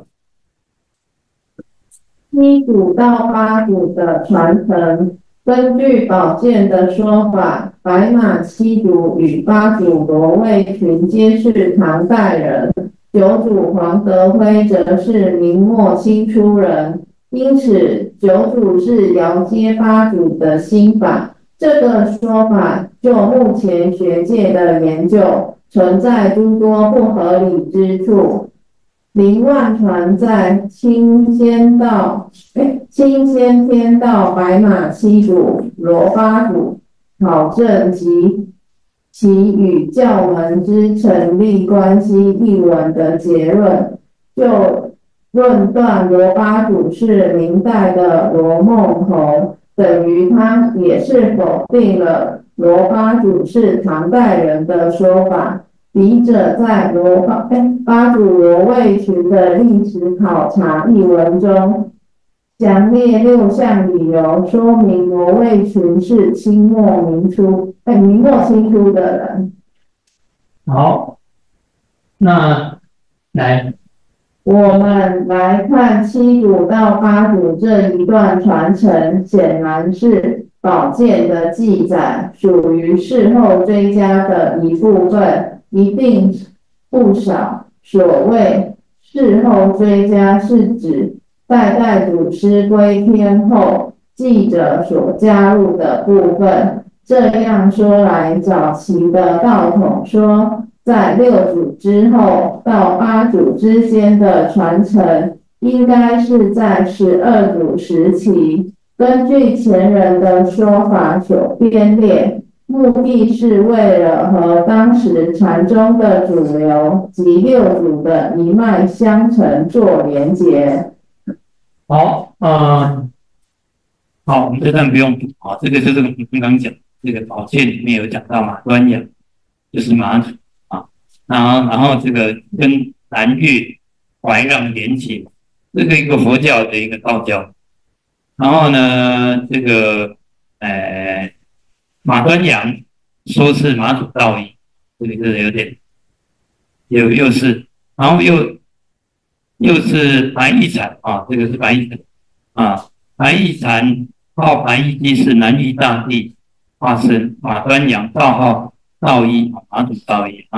七祖到八祖的传承，根据宝鉴的说法，白马七祖与八祖罗卫群皆是唐代人，九祖黄德辉则是明末清初人，因此九祖是尧接八祖的心法。这个说法就目前学界的研究存在诸多不合理之处。林万传在清仙道、清仙天道白马七祖、罗八祖考证及其与教门之成立关系一文的结论，就论断罗八祖是明代的罗梦侯，等于他也是否定了罗八祖是唐代人的说法。笔者在罗八八祖罗卫群的历史考察一文中，详列六项理由，说明罗卫群是清末明初、哎明末清初的人。 好，那来， 我们来看七祖到八祖这一段传承，显然是宝鉴的记载，属于事后追加的一部分。一定不少。所谓事后追加，是指代代祖师归天后，记者所加入的部分。这样说来，早期的道统说，在六祖之后到八祖之间的传承，应该是在十二祖时期。根据前人的说法所编列，目的是为了和当时禅宗的主流及六祖的一脉相承做连结。 好，呃，好，我们这段不用读啊，这个就是我们刚刚讲这个宝鉴里面有讲到马端阳，就是马祖啊，然后然后这个跟南岳、怀让连结，这个一个佛教的一个道教，然后呢，这个呃。马端阳说是马祖道一，这个是有点，又又是，然后又又是白义禅啊，这个是白义禅啊，白义禅号白义基是南夷大帝化身，马端阳道号道一，马祖道一啊，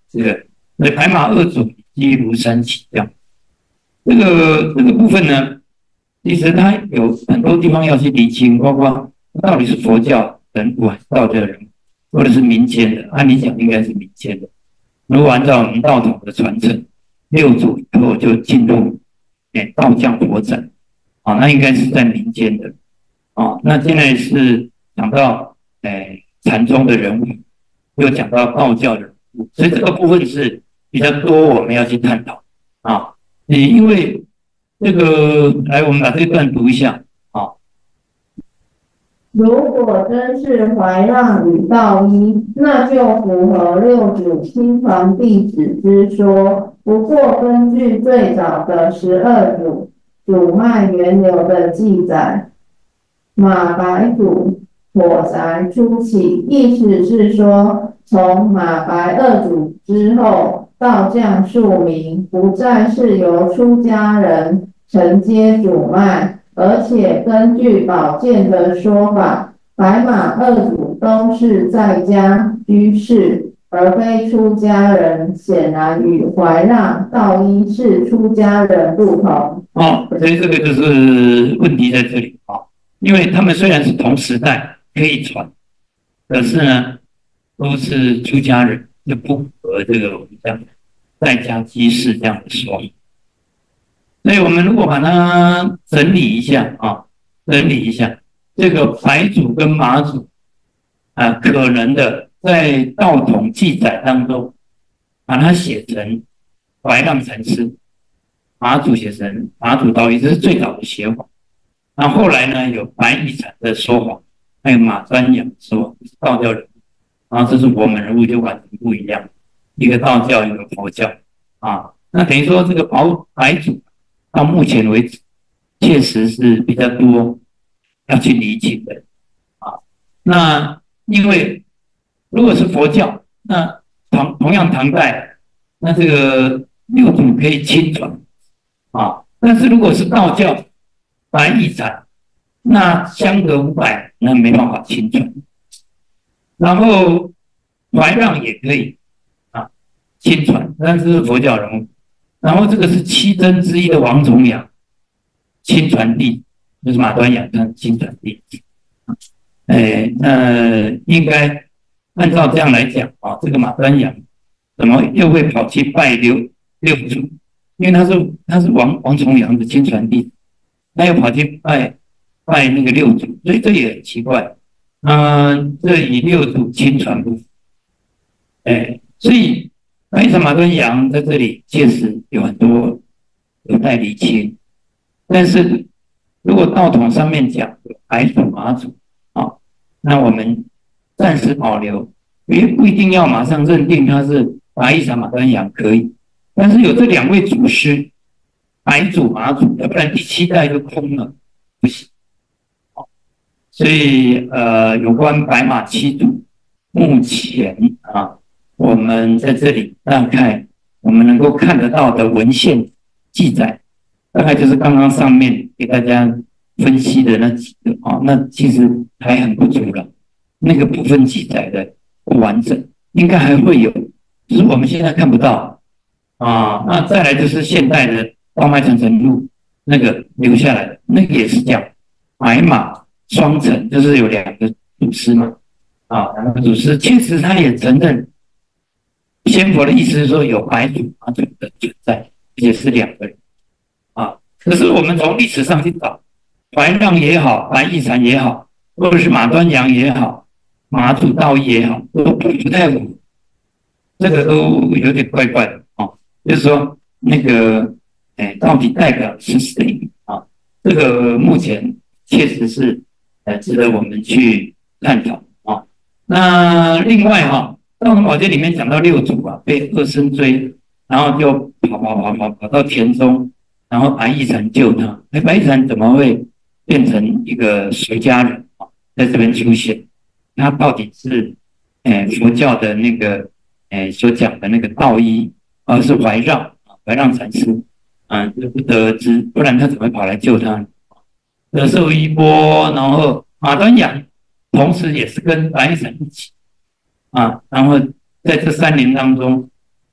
这个所以白马二祖即庐山起这样。这个这个部分呢，其实它有很多地方要去厘清，包括到底是佛教人物还是道教人物，或者是民间的。按理讲应该是民间的。如果按照我们道统的传承，六祖以后就进入诶道教佛展，啊，那应该是在民间的。啊，那现在是讲到诶禅宗的人物，又讲到道教人物，所以这个部分是比较多我们要去探讨啊。因为这个，来，我们把这段读一下啊。 如果真是怀让与道一，那就符合六祖亲传弟子之说。不过，根据最早的十二祖祖脉源流的记载，马白祖火宅初起，意思是说，从马白二祖之后，道教庶民不再是由出家人承接祖脉，而且根据宝剑的说法，白马二祖都是在家居士，而非出家人，显然与怀让、道一是出家人不同。 哦，所以这个就是问题在这里啊，因为他们虽然是同时代可以传，可是呢都是出家人，就不符合这个我们讲在家居士这样的说法。所以我们如果把它整理一下啊，整理一下这个白祖跟马祖啊，可能的在道统记载当中，把它写成怀让禅师，马祖写成马祖道一，这是最早的写法。那后来呢，有白义禅的说法，还有马端阳说道教人物，然后这是我们人物就完全不一样，一个道教，一个佛教啊。那等于说这个白白祖到目前为止，确实是比较多要去理解的啊。那因为如果是佛教，那同同样唐代，那这个六祖可以亲传啊。但是如果是道教，白义禅，那相隔五百，那没办法亲传。然后怀让也可以啊亲传，但是佛教人物。然后这个是七真之一的王重阳亲传弟，就是马端阳他亲传弟。哎，那应该按照这样来讲啊，这个马端阳怎么又会跑去拜六六祖？因为他是他是王王重阳的亲传弟，他又跑去拜拜那个六祖，所以这也很奇怪。嗯，这以六祖亲传不符，哎，所以白马马端阳在这里确实有很多有待厘清。但是如果道统上面讲白祖马祖啊，那我们暂时保留，也不一定要马上认定他是白义禅马端阳可以，但是有这两位祖师白祖马祖，要不然第七代就空了，不行。所以呃，有关白马七祖，目前啊，我们在这里大概我们能够看得到的文献记载，大概就是刚刚上面给大家分析的那几个啊，那其实还很不足了，那个部分记载的不完整，应该还会有，只是我们现在看不到啊。那再来就是现代的《道脉传承录》那个留下来的，那个也是讲白马双成，就是有两个祖师嘛，啊，两个祖师，确实他也承认，仙佛的意思是说有白祖马祖的存在，而且是两个人，啊，可是我们从历史上去找，怀让也好，白义禅也好，或者是马端阳也好，马祖道一也好，都不太符，这个都有点怪怪的啊，就是说那个，哎，到底代表是谁啊？这个目前确实是。呃，值得我们去探讨啊。那另外哈，《道统宝鉴》里面讲到六祖啊，被恶僧追，然后就跑跑跑跑跑到田中，然后白义禅救他。哎，白义禅怎么会变成一个俗家人啊？在这边出现，他到底是呃佛教的那个呃所讲的那个道一，而是怀让啊，怀让禅师啊，就不得而知，不然他怎么会跑来救他？得受衣钵，然后马端阳同时也是跟白义禅一起啊，然后在这三年当中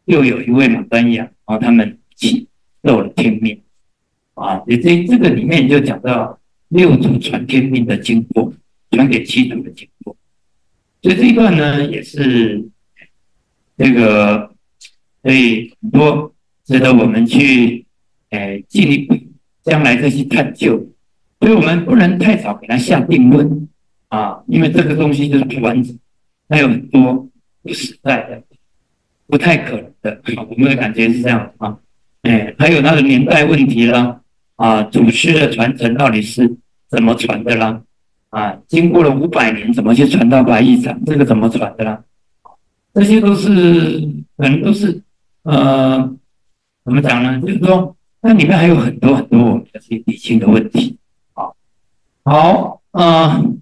又有一位马丹雅，然后他们一起受了天命啊。这这个里面就讲到六祖传天命的经过，传给七祖的经过。所以这一段呢，也是这个，所以很多值得我们去，诶，进一步将来再去探究。所以我们不能太早给它下定论啊，因为这个东西就是不完整，它有很多不实在的、不太可能的。我们的感觉是这样啊，哎，还有它的年代问题啦，啊，祖师的传承到底是怎么传的啦？啊，经过了五百年，怎么去传到白衣场？这个怎么传的啦？这些都是可能都是呃，怎么讲呢？就是说，那里面还有很多很多我们要去理清的问题。好，啊、呃，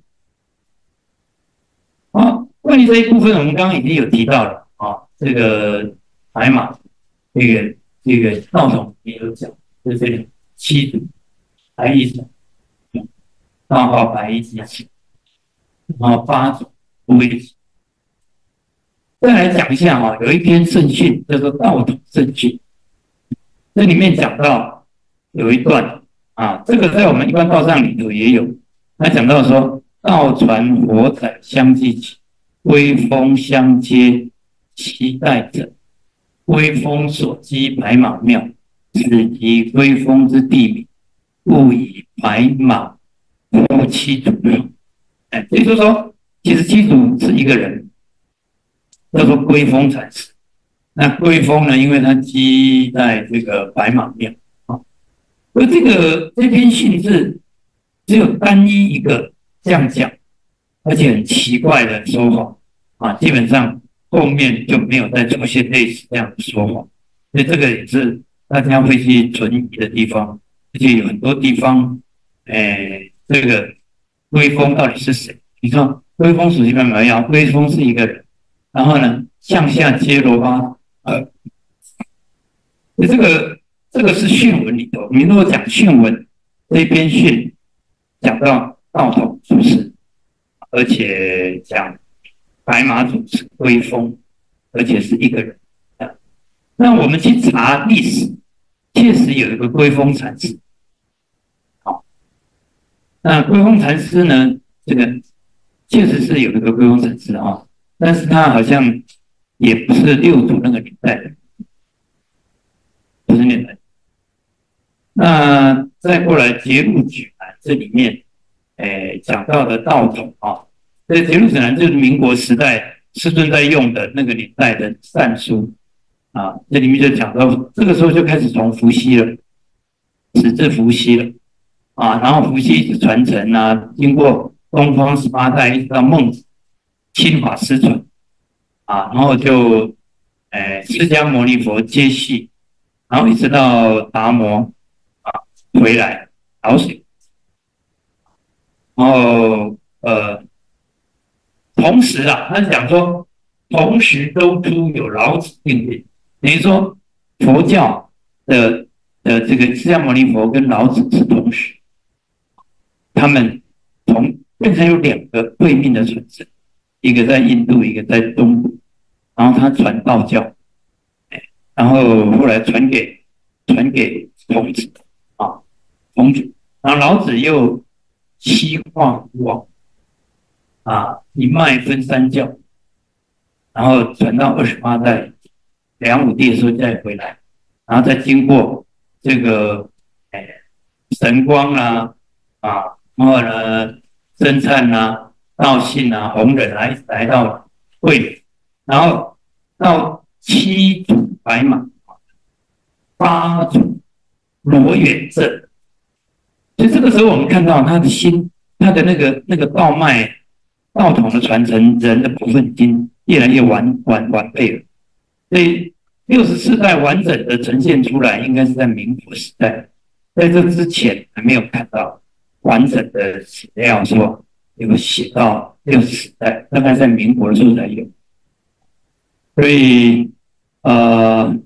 好，关于这一部分，我们刚刚已经有提到了啊，这个白马，这个这个道统也有讲，就是这里七祖白衣场，道号白衣机器，然后八种无为体。再来讲一下啊，有一篇圣训叫做《道统圣训》，这里面讲到有一段。啊，这个在我们一般道上里头也有。他讲到说，道传火载相继起，微风相接，期待者，微风所击白马庙，此即微风之地名，故以白马呼七祖。哎，也就是说，其实七祖是一个人，叫做龟峰禅师。那龟峰呢，因为他击在这个白马庙。而这个这篇训是只有单一一个这样讲，而且很奇怪的说法啊，基本上后面就没有再出现类似这样的说法，所以这个也是大家会去存疑的地方，而且有很多地方，诶，这个龟峰到底是谁？你说龟峰属于白马庙，龟峰是一个人，然后呢向下接罗巴，呃，这个。这个是训文里头，你如果讲训文这一篇训，讲到道统祖师，而且讲白马祖是龟峰，而且是一个人。那我们去查历史，确实有一个龟峰禅师。好，那龟峰禅师呢，这个确实是有一个龟峰禅师啊，但是他好像也不是六祖那个年代的，不是年代。那再过来节录指南，这里面，诶讲到的道统啊，这节录指南就是民国时代师尊在用的那个年代的善书啊，这里面就讲到，这个时候就开始从伏羲了，始至伏羲了啊，然后伏羲一直传承啊，经过东方十八代一直到孟子、亲法师传啊，然后就，诶释迦牟尼佛接续，然后一直到达摩。回来老水，然后呃，同时啊，他讲说，同时都出有老子定律，等于说佛教的的这个释迦牟尼佛跟老子是同时，他们同变成有两个对面的传承，一个在印度，一个在中国，然后他传道教，然后后来传给传给孔子。孔子，然后老子又西化无王，啊，一脉分三教，然后传到二十八代梁武帝的时候再回来，然后再经过这个哎神光啦啊，然后呢僧璨啦、道信啊、弘忍啊，一直来到桂林，然后到七祖白马，八祖罗远正。所以这个时候，我们看到他的心，他的那个那个道脉、道统的传承人的部分已经越来越完完完备了。所以六十四代完整的呈现出来，应该是在民国时代，在这之前还没有看到完整的史料说有写到六十四代，大概在民国的时候才有。所以呃，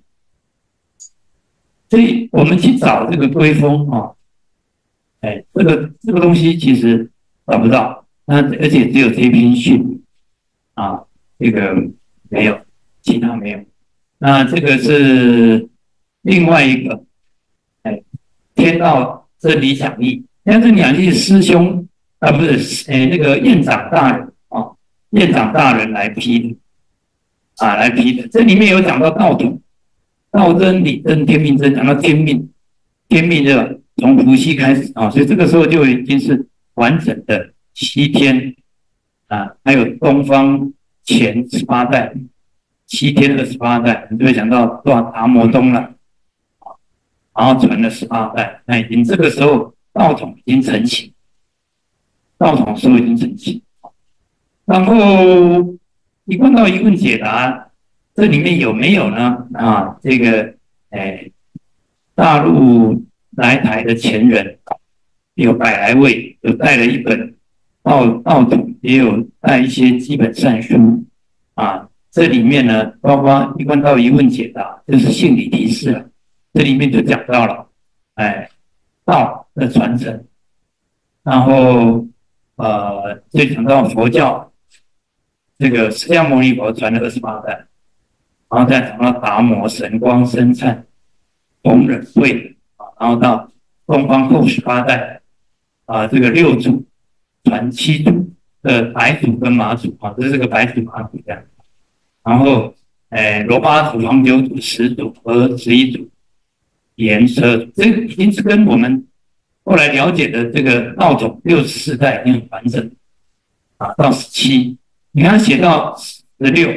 所以我们去找这个龟峰啊。哎，这个这个东西其实找不到，那而且只有这一篇训啊，这个没有，其他没有。 那这个是另外一个，哎，天道这理想力，但是理想力师兄啊，不是，哎，那个院长大人啊，院长大人来批的啊，来批的。这里面有讲到道统、道真、理真、天命真，讲到天命，天命就从伏羲开始啊，所以这个时候就已经是完整的西天啊，还有东方前十八代。七天二十八代，你就会想到断达摩东了，然后传了十八代，那已经这个时候道统已经成型，道统时候已经成型。然后一贯道一问解答，这里面有没有呢？啊，这个哎，大陆来台的前人有百来位，有带了一本道道统，也有带一些基本善书啊。这里面呢，包括一贯道一问解答，就是性理提示了。这里面就讲到了，哎，道的传承，然后呃，就讲到佛教，这个释迦牟尼佛传了二十八代，然后再讲到达摩、神光、生灿、弘忍、慧啊，然后到东方后十八代啊，这个六祖传七祖的白祖跟马祖啊，这是个白祖马祖这样。然后，哎，罗八祖、黄九祖、十祖和十一祖、延十二祖，这已经是跟我们后来了解的这个道统六十四代已经很完整啊，到十七，你看写到十六，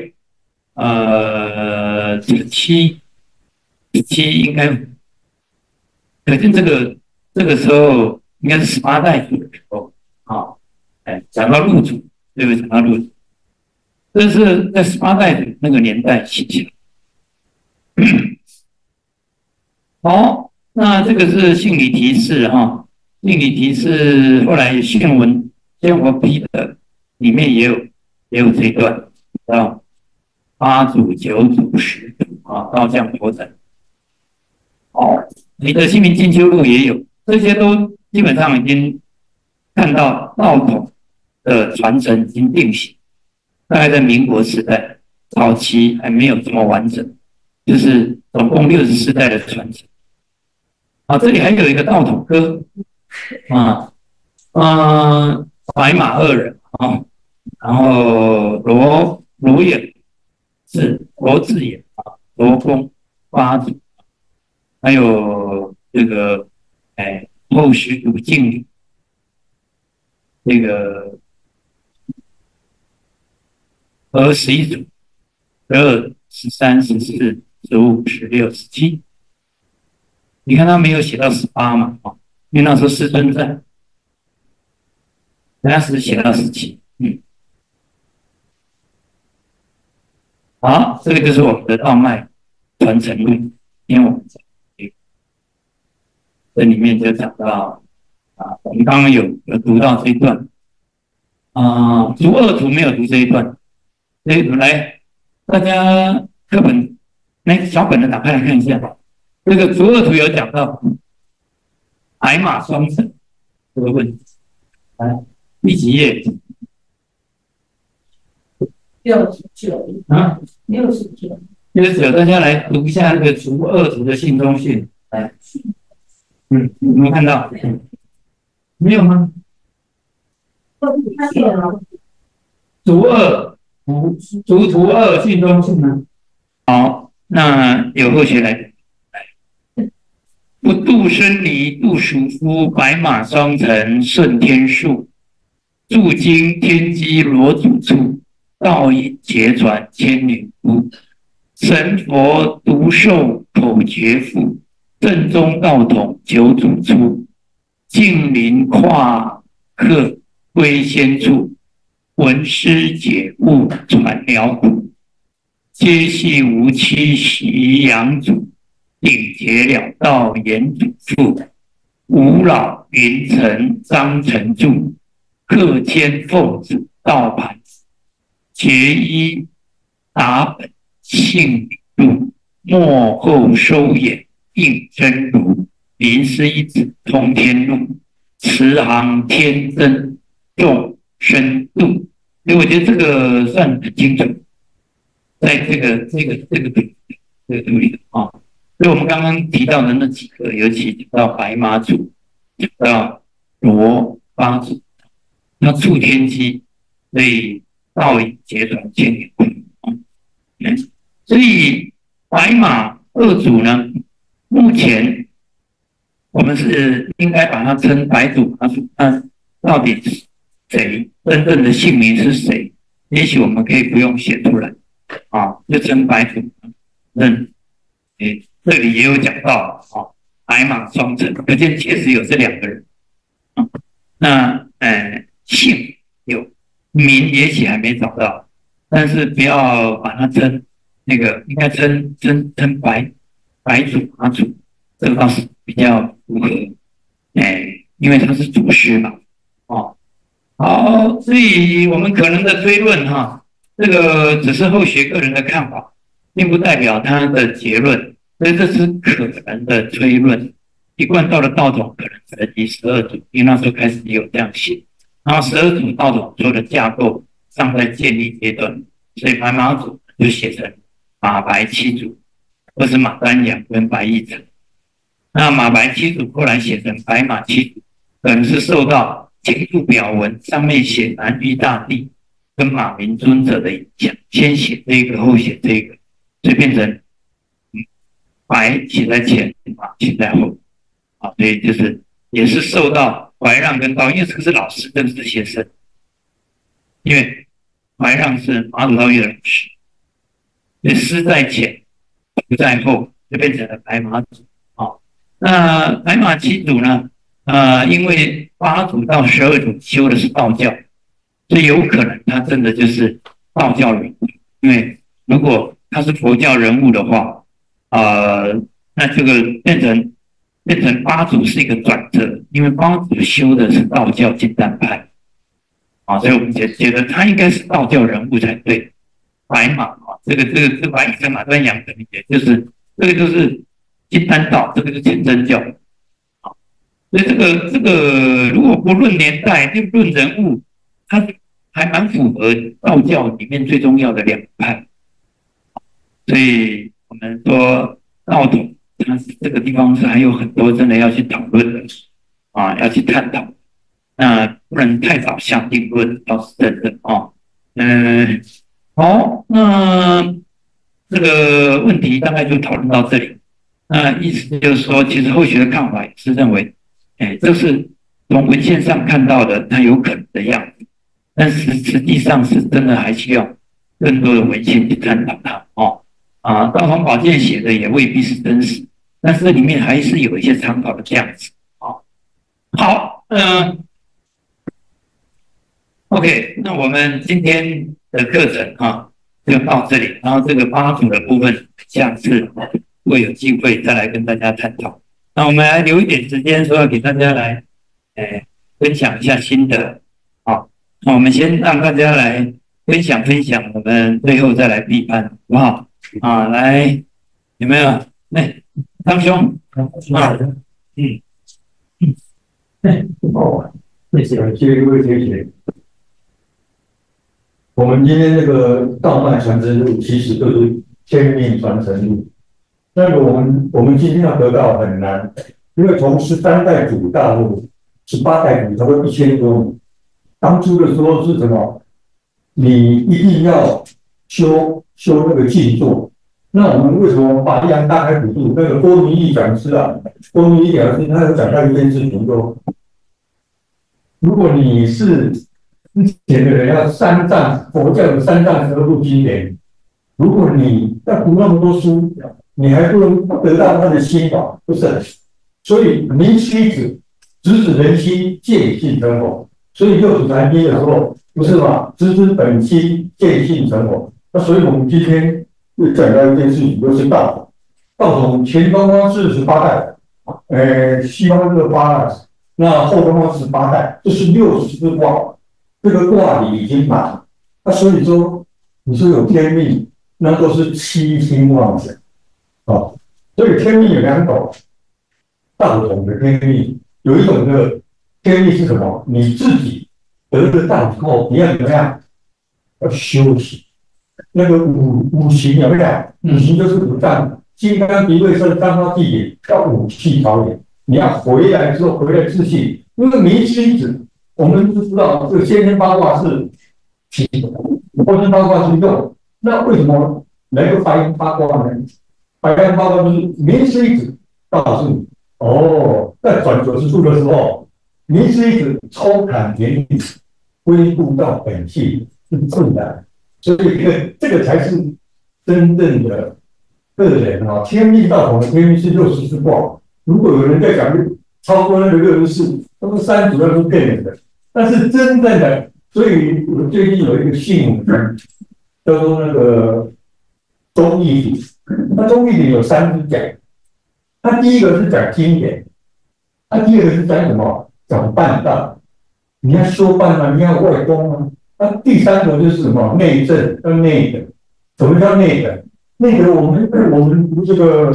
呃，这个七，十七应该，可见这个这个时候应该是十八代祖的时候啊，哎，讲到陆祖，对不对？讲到陆祖。这是在十八代的那个年代写下来。好，那这个是性理提示哈，性理提示后来宪文宪佛批的里面也有也有这一段，啊，八祖、九祖、十祖啊，道降佛尘。好，你的《新民进修录》也有，这些都基本上已经看到道统的传承已经定型。大概在民国时代早期还没有这么完整，就是总共六十四代的传承。啊，这里还有一个道统歌啊，嗯，白马二人啊，然后罗罗衍是罗智衍啊，罗公八祖，还有这个哎后十祖敬礼，这个。和十一组，十二、十三、十四、十五、十六、十七，你看他没有写到十八嘛？哦，因为那时候师尊在，人家是写到十七。嗯，好，这个就是我们的道脉传承录。今天我们讲这里面就讲到啊，我们刚刚有有读到这一段啊，读二图没有读这一段。这一图来，大家课本那小本的打开来看一下，这个逐二图有讲到白马双城这个问题，来第几页？ 六十九啊， 六十九， 六十九，大家来读一下那个逐二图的信中信，来，嗯，有没有看到？没有吗？逐二。逐图二信中信呢？好，那有后学来。不度生离，度属夫，白马双乘，顺天数。驻经天机罗祖处，道引劫传千女夫。神佛独授口诀赋，正宗道统九祖出。近邻跨客归仙处。闻师解悟传辽苦，皆系无期习阳祖，顶节了道严祖父，吴老云城张成柱，客天凤子道盘子，结衣达本信录，幕后收眼应真如，临师一子通天路，慈航天真众深度。所以我觉得这个算很清楚，在这个这个这个这个图里啊。所以我们刚刚提到的那几个，尤其讲到白马祖，讲到罗八祖，那触天机，所以道隐结团千年功。嗯，所以白马二祖呢，目前我们是应该把它称白祖八祖，那到底是谁真正的姓名是谁？也许我们可以不用写出来啊，就称白祖。嗯，诶，这里也有讲到啊，白马双成，可见确实有这两个人。啊、那呃，姓有，名也许还没找到，但是不要把它称那个，应该称称称白白祖八祖，这个倒是比较符合。哎，因为他是祖师嘛。哦，好，所以我们可能的推论哈，这个只是后学个人的看法，并不代表他的结论，所以这是可能的推论。一贯道的道统可能成以十二祖，因为那时候开始也有这样写，然后十二祖道统做的架构尚在建立阶段，所以白马祖就写成马白七祖，或是马丹阳跟白翼成。那马白七祖后来写成白马七祖，可能是受到前注表文上面写南域大帝跟马明尊者的影响，先写这个后写这个，所以变成白写在前，马写在后。啊，所以就是也是受到怀让跟道，因为这个是老师，这个是学生，因为怀让是马祖道业的老师，所以师在前，不在后，就变成了白马祖。啊，那白马七祖呢？呃，因为八祖到十二祖修的是道教，所以有可能他真的就是道教人物。因为如果他是佛教人物的话，呃，那这个变成。变成八祖是一个转折，因为八祖修的是道教金丹派，啊，所以我们觉觉得他应该是道教人物才对。白马啊，这个这个这白马跟马端阳的理解，就是这个就是金丹道，这个是全真教，啊，所以这个这个如果不论年代，就论人物，他还蛮符合道教里面最重要的两派，所以我们说道统。但是这个地方是还有很多真的要去讨论的啊，要去探讨，那不能太早下定论，倒是真的哦。嗯，好，那这个问题大概就讨论到这里。那意思就是说，其实后学的看法也是认为，哎，这是从文献上看到的，它有可能的样子，但是实际上是真的还需要更多的文献去探讨它哦。啊，道统宝鉴写的也未必是真实。但是里面还是有一些参考的这样子啊。好，嗯、呃、，OK， 那我们今天的课程啊就到这里，然后这个八组的部分，下次会有机会再来跟大家探讨。那我们来留一点时间，说要给大家来，呃，分享一下心得。好，那我们先让大家来分享分享，我们最后再来闭班，好不好？啊，来，有没有？那。汤兄，啊，嗯， 嗯，哦，谢谢，谢谢各位同学。我们今天这个道脉传承路，其实就是天命传承路。那个我们我们今天要得到很难，因为从十三代祖到十八代祖，差不多一千多年。当初的时候是什么？你一定要修修那个静坐。那我们为什么把阳大开普度？那个郭明义讲师啊，郭明义讲师他有讲到一件事情说，如果你是之前的人要三藏佛教的三藏十二部经典，如果你要读那么多书，你还不能得到他的心法，不是？所以明须子直指人心，见性成佛。所以六祖坛经的时候，不是吗？直指本心，见性成佛。那所以我们今天。就讲到一件事情，就是道统。道统前东方是十八代，呃，西方是八代，那后东方是八代，这是六十四卦。这个卦里已经满了，那所以说，你说有天命，那都是七星旺盛啊。所以天命有两种，道统的天命有一种的天命是什么？你自己得了道之后，你要怎么样？要修行。那个五五行有没有？五行就是五脏， 心肝脾胃肾三花地点要武器朝野，你要回来之后回来自信，因为迷失一直，我们都知道这个先天八卦是体，后天八卦是用，那为什么能够白羊八卦呢？白羊八卦就是迷失一直告诉你，哦，在转九十度的时候，迷失一直抽砍原理，恢复到本性是自然，所以这个这个才是真正的个人啊，天命道统的天命是六十四卦。如果有人在讲超过那个六十四，那么三主要是骗人的。但是真正的，所以我最近有一个新闻，叫做那个中义理。那中义理有三支讲，它第一个是讲经典，它第二个是讲什么？讲办道。你要修办啊，你要外功啊。那第三个就是什么？内政跟内的。什么叫内的？内的我们我们这个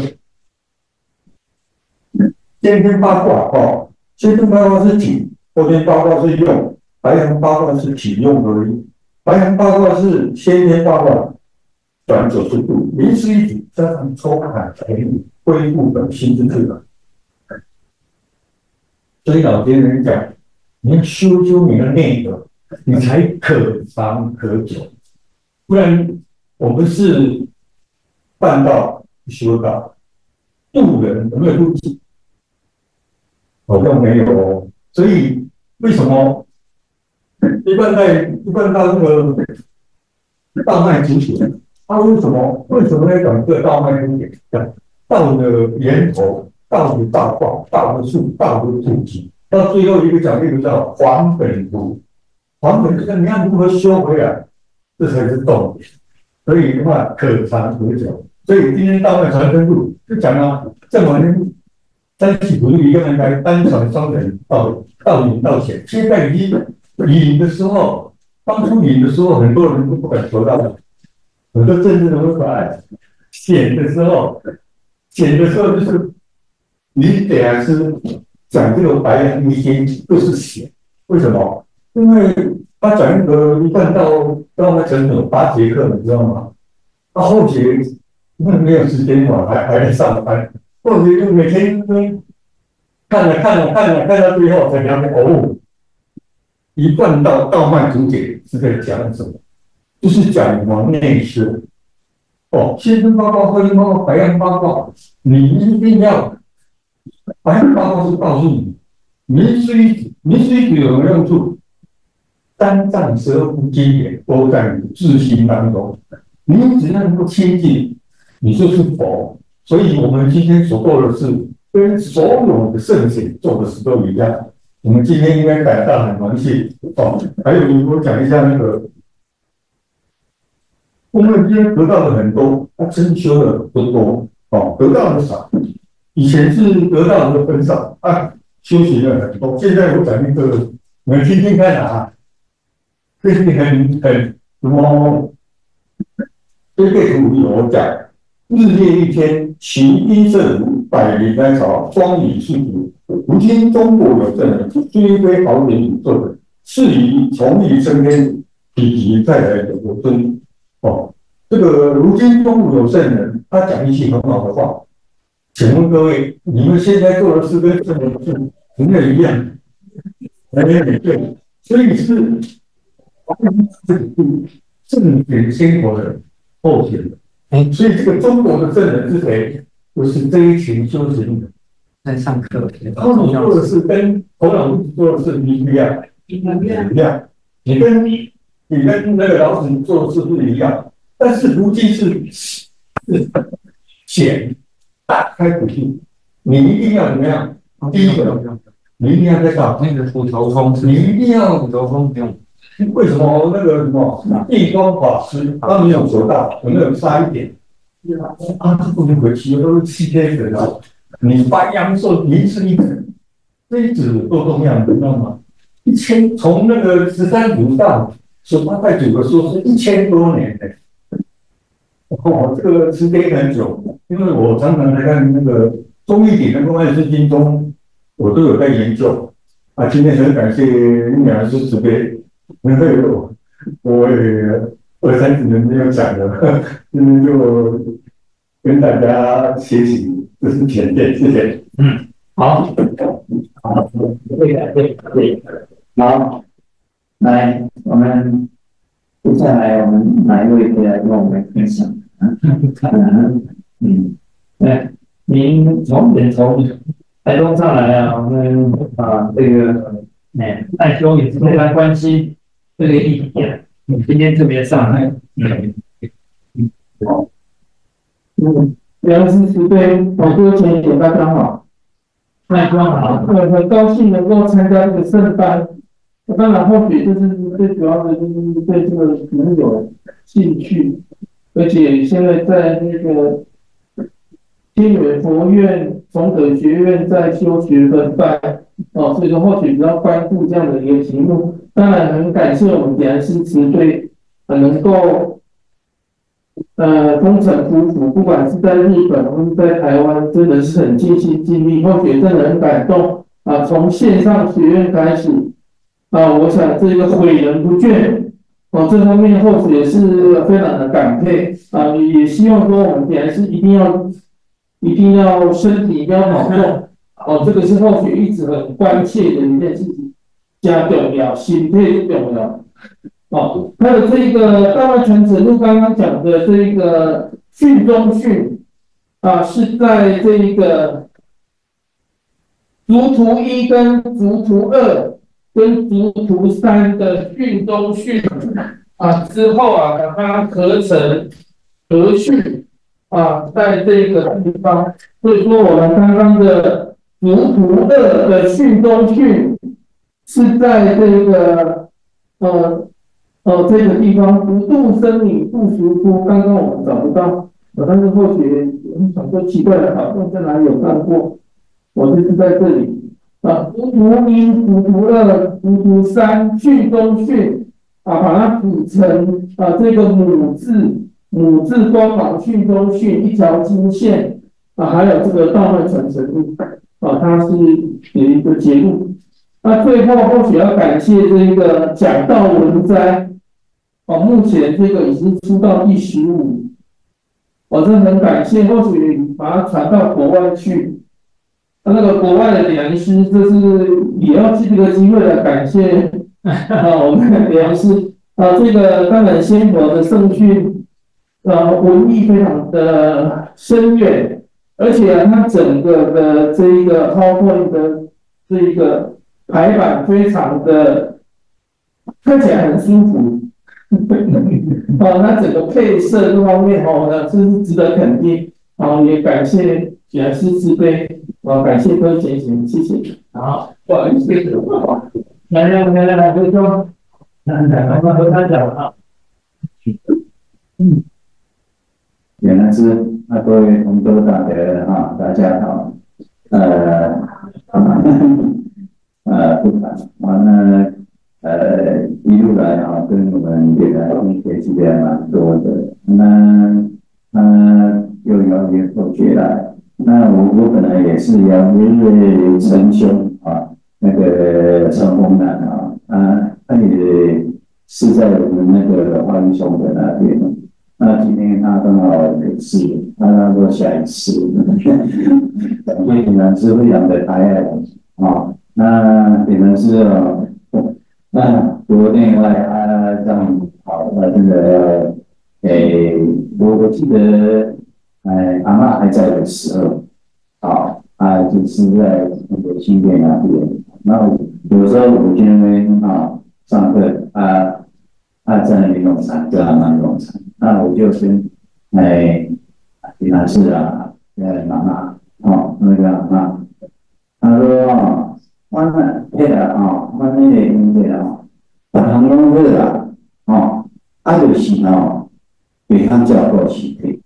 先天八卦哦，先天八卦是体，后天八卦是用，白羊八卦是体用而已。白羊八卦是先天八卦转九十度，临时一体加上抽砍财力，恢复本心之自然。所以老天人讲，你要修修你的内德，你才可长可久。不然我们是办道修道，渡人有没有渡己？好像没有。所以为什么一般在一般到那个道脉主体，他为什么为什么要讲这个道脉主体？讲道的源头、道的道化、道的树、道的主体。到最后一个讲一个叫还本图，还本就是你要如何修回来，这才是重点。所以的话，可长可久。所以今天道脉传真录就讲了，正文三起不是一个人来单传双人到到隐到显。现在你隐的时候，当初隐的时候，很多人都不敢求道的，很多政治人物来显的时候，显的时候就是你得还是。讲这个白羊一天就是显，为什么？因为他讲那个一旦到到那整整八节课，你知道吗？他后节因为没有时间嘛，还还在上班，后节就每天看了看了看了看到最后才了解哦，一贯到道脉主解是在讲什么？就是讲什么内视。哦，先生八卦、后天八卦、白羊八卦，你一定要。白羊八卦是告诉你，迷失一体，迷失一体有什么用处？三藏十二部经典都在你自心当中，你只要能够亲近，你就是佛。所以我们今天所做的事，跟所有的圣贤做的事都一样。我们今天应该感到很荣幸哦。还有，我讲一下那个，我们今天得到的很多，他真修的不多哦，得到的少。以前是得到的很少啊，修行的很多。现在我讲一个，你们听听看啊，这是很很什么？这个图有讲，日月一天，行一色如，百里来朝，庄以是足。如今中国有圣人，虽非豪杰宇宙人，是以从以升天，否极再来有尊。哦，这个如今中国有圣人，他讲一句很好的话。请问各位，你们现在做的事跟圣人是同样一样？哎，对，所以是这个正典先国的后天的。哎，所以这个中国的圣人是谁？就是这一群修行的。 在上课， 他们做的事跟头脑部做的事不一样，一样。你跟你跟那个老子做的事不一样，但是如今是是显。打开土地，你一定要怎么样？第一个，你一定要在搞那个虎头蜂， 你一定要虎头蜂不用。 为什么那个什么地光法师他没有做到，有没有差一点？啊，这不能回去，都是七天人啊！你白羊座一次一子，这一子多重要，你知道吗？一千从那个十三祖到十八代祖的时候是一千多年的。哦，这个时间很久，因为我常常来看那个中义典的公案圣经中，我都有在研究。啊，今天很感谢你们老师慈悲，因为我我也二三十年没有讲了，今天就跟大家学习，这是前辈，谢谢。 嗯，好，好，对的，对对， 好，来，我们接下来我们哪一位可以来跟我们分享？嗯嗯， 哎，您从也从台东上来啊，我们啊这个哎爱兄也是非常关心这个议题啊，你今天特别上来，嗯。 嗯，梁思思对，好多前也大家好， 那刚好， 呃，很高兴能够参加这个圣班。当然，或许就是最主要的就是对这个很有兴趣，而且现在在那个天远佛院崇德学院在修学分班，哦，所以说或许比较关注这样的一个题目。当然，很感谢我们点师慈对，呃，能够。呃，风尘夫妇，不管是在日本或是在台湾，真的是很尽心尽力，或许真的很感动啊。从线上学院开始啊，我想这个诲人不倦哦，这方面或许也是非常的感佩啊。也希望说我们还是一定要一定要身体一定要保重哦，这个是或许一直很关切的一件事情，加重要，心态重要。哦，还有这个大外传指路刚刚讲的这个训中训啊，是在这一个族图一跟族图二跟族图三的训中训啊之后啊，把它合成合训啊，在这个地方，所以说我们刚刚的族图二的训中训是在这个呃。哦，这个地方不度生米不熟书，刚刚我们找不到，但是或许很多奇怪的讨论在哪里有看过，我就是在这里啊，读图一、读图二、读图三，训中训啊，把它组成啊这个母字母字光芒训中训一条金线啊，还有这个道脉传承路啊，它是有一个节目。那最后或许要感谢这个讲道文摘。哦，目前这个已经出到第十五，我真的很感谢，或许把它传到国外去，那个国外的良师，这是也要借这个机会来感谢啊，我们的良师啊，这个当然仙佛的圣训，呃，文艺非常的深远，而且它整个的这一个 PowerPoint 的这一个排版非常的看起来很舒服。哦，那整个配色这方面哦，那这是值得肯定。哦，也感谢显示慈悲，哦，感谢各位先生，谢谢。 好，不好意思，来来来来来，回说，来来，我们和他讲啊。 嗯，原来是啊，各位同修大德啊，大家好。呃，呃，不敢，完了。呃，一路来啊，跟我们这个学习的蛮多的。那那又邀约佛学来，那我我本来也是邀约陈兄啊，那个陈宏南啊，他他也是在我们那个花语兄的那边。那今天他刚好有事，他他说下一次，所以你们是非常的抬爱啊。那你们是。那国内外啊，这样好，那这个，诶，我我记得，哎，阿嬷还在的时候，好啊，就是在那个新店那边。那有时候我去那边啊上课啊，啊在那边用餐，跟阿嬷用餐，那我就跟哎，李男士啊，呃，妈妈，哦，那个阿嬷，他说啊。我那迄个吼，我那个迄个吼，别人拢好啦，吼，啊就是吼，袂晓照顾身体。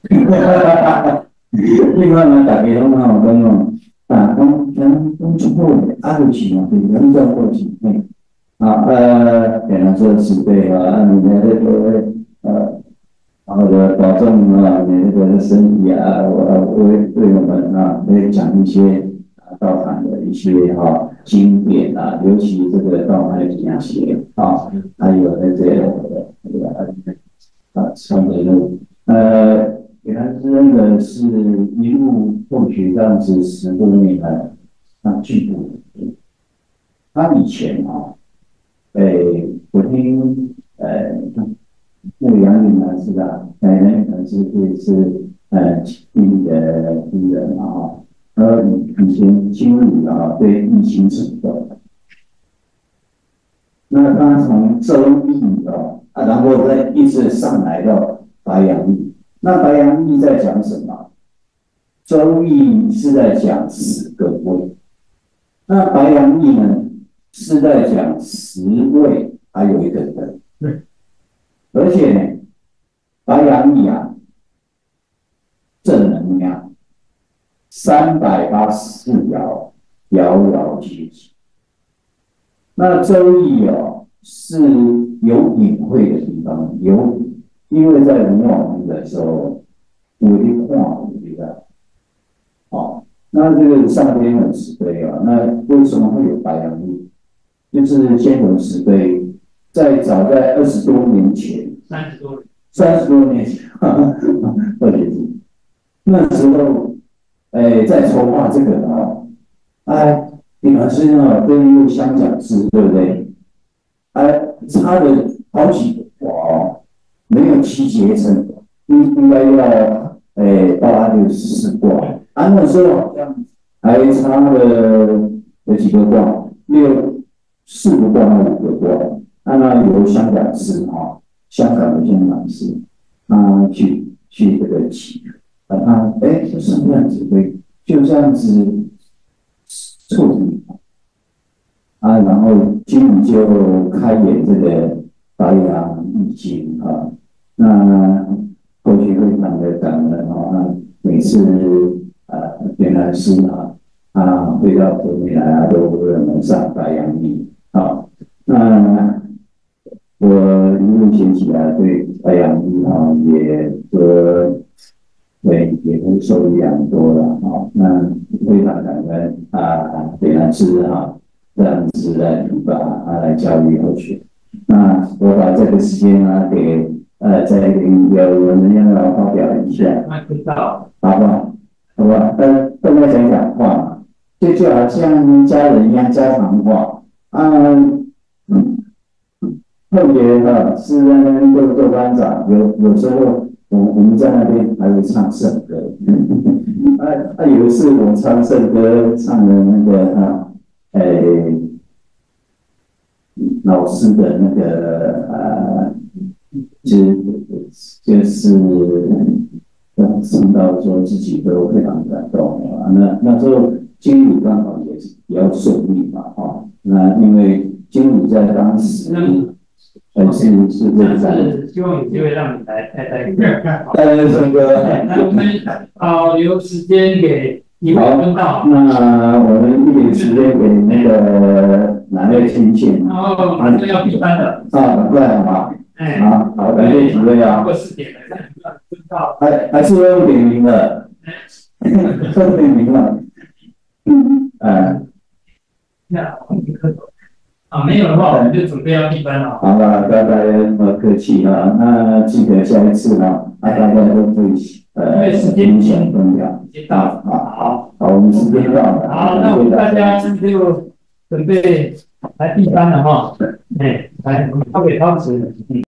你看嘛，大家拢吼讲哦，啊，讲讲讲出好的，啊就是吼，袂晓照顾身体。啊呃，别人说慈悲啊，啊你的那个呃，然后的保重啊，你那个身体啊，我为为我们啊，会讲一些。道坛的一些哈、哦、经典啊，尤其这个道脉讲学啊，还有那个那个啊，传的路呃， 给他真的是一路或许这样子十多年来，他进步。他以前啊，诶，我听呃，那个杨云男士啊，呃，杨云男士也是呃弟弟的夫人啊，而以前经理啊对疫情承受。那他从周易啊，啊，然后再一直上来到白羊易。那白羊易在讲什么？周易是在讲十个位，那白羊易呢是在讲十位，还有一个人。嗯、而且呢，白羊易啊，正能量，三百八十四爻，爻爻皆吉。那周易哦是有隐晦的地方，有，因为在文王的时候，我的话我觉得，哦，那这个上天文石碑啊，那为什么会有白羊易？就是天文石碑，在早在二十多年前， 三十多年， 三十多年前，二十几，那时候，哎，在筹划这个啊，哎。你老师啊，跟入香讲师，对不对？哎，差了好几个哦，没有七节成，应应该要哎八六十四卦。啊，那时候好像还差了有几个卦，六四个卦，五个卦。啊，那由香港师哈，香港的香港师，他去去这个起，啊，他哎什么样子会就这样子。促进啊，然后经理就开演这个白羊易经啊，那过去非常的感恩啊，那每次呃原来是啊啊回到国内来啊，都为我们上白羊易啊，那我一路学起来对白羊易啊也说。对，也会受益良多了啊。那非常感恩啊，北南师啊，这样子来提拔啊，来教育后学。那我把这个时间呢，给呃，再给有我们要来发表一下。 那知道， 好不好？好吧，大大家讲讲话嘛，就就好像家人一样家常话啊。嗯，特别的是做做班长，有有时候。我我们在那边还会唱圣歌，啊啊！有一次我唱圣歌，唱的那个啊，诶、欸，老师的那个呃，就就是唱到说自己都非常感动啊。那那时候经理刚好也是比较顺利嘛，哈。那因为经理在当时。呃，是是这样。 是希望有机会让你来带带歌。 带圣歌。 那我们保留时间给一位分道。 那我们一点时间给那个哪位亲戚？ 哦，马上要闭班了。 啊，很快好吗？ 哎， 好，好，感谢几位啊。 超过四点了，分道。 还还是用点名的，用点名了。哎。 那我们可走。啊，没有的话，我们就准备要闭班了。 好了，不要大家那么客气啊。那记得下一次呢，啊，大家都会呃， 因为时间分分享。 时间到了， 好，好，我们时间到了。 好，那我们大家就准备来闭班了哈。哎，来，交给汤匙。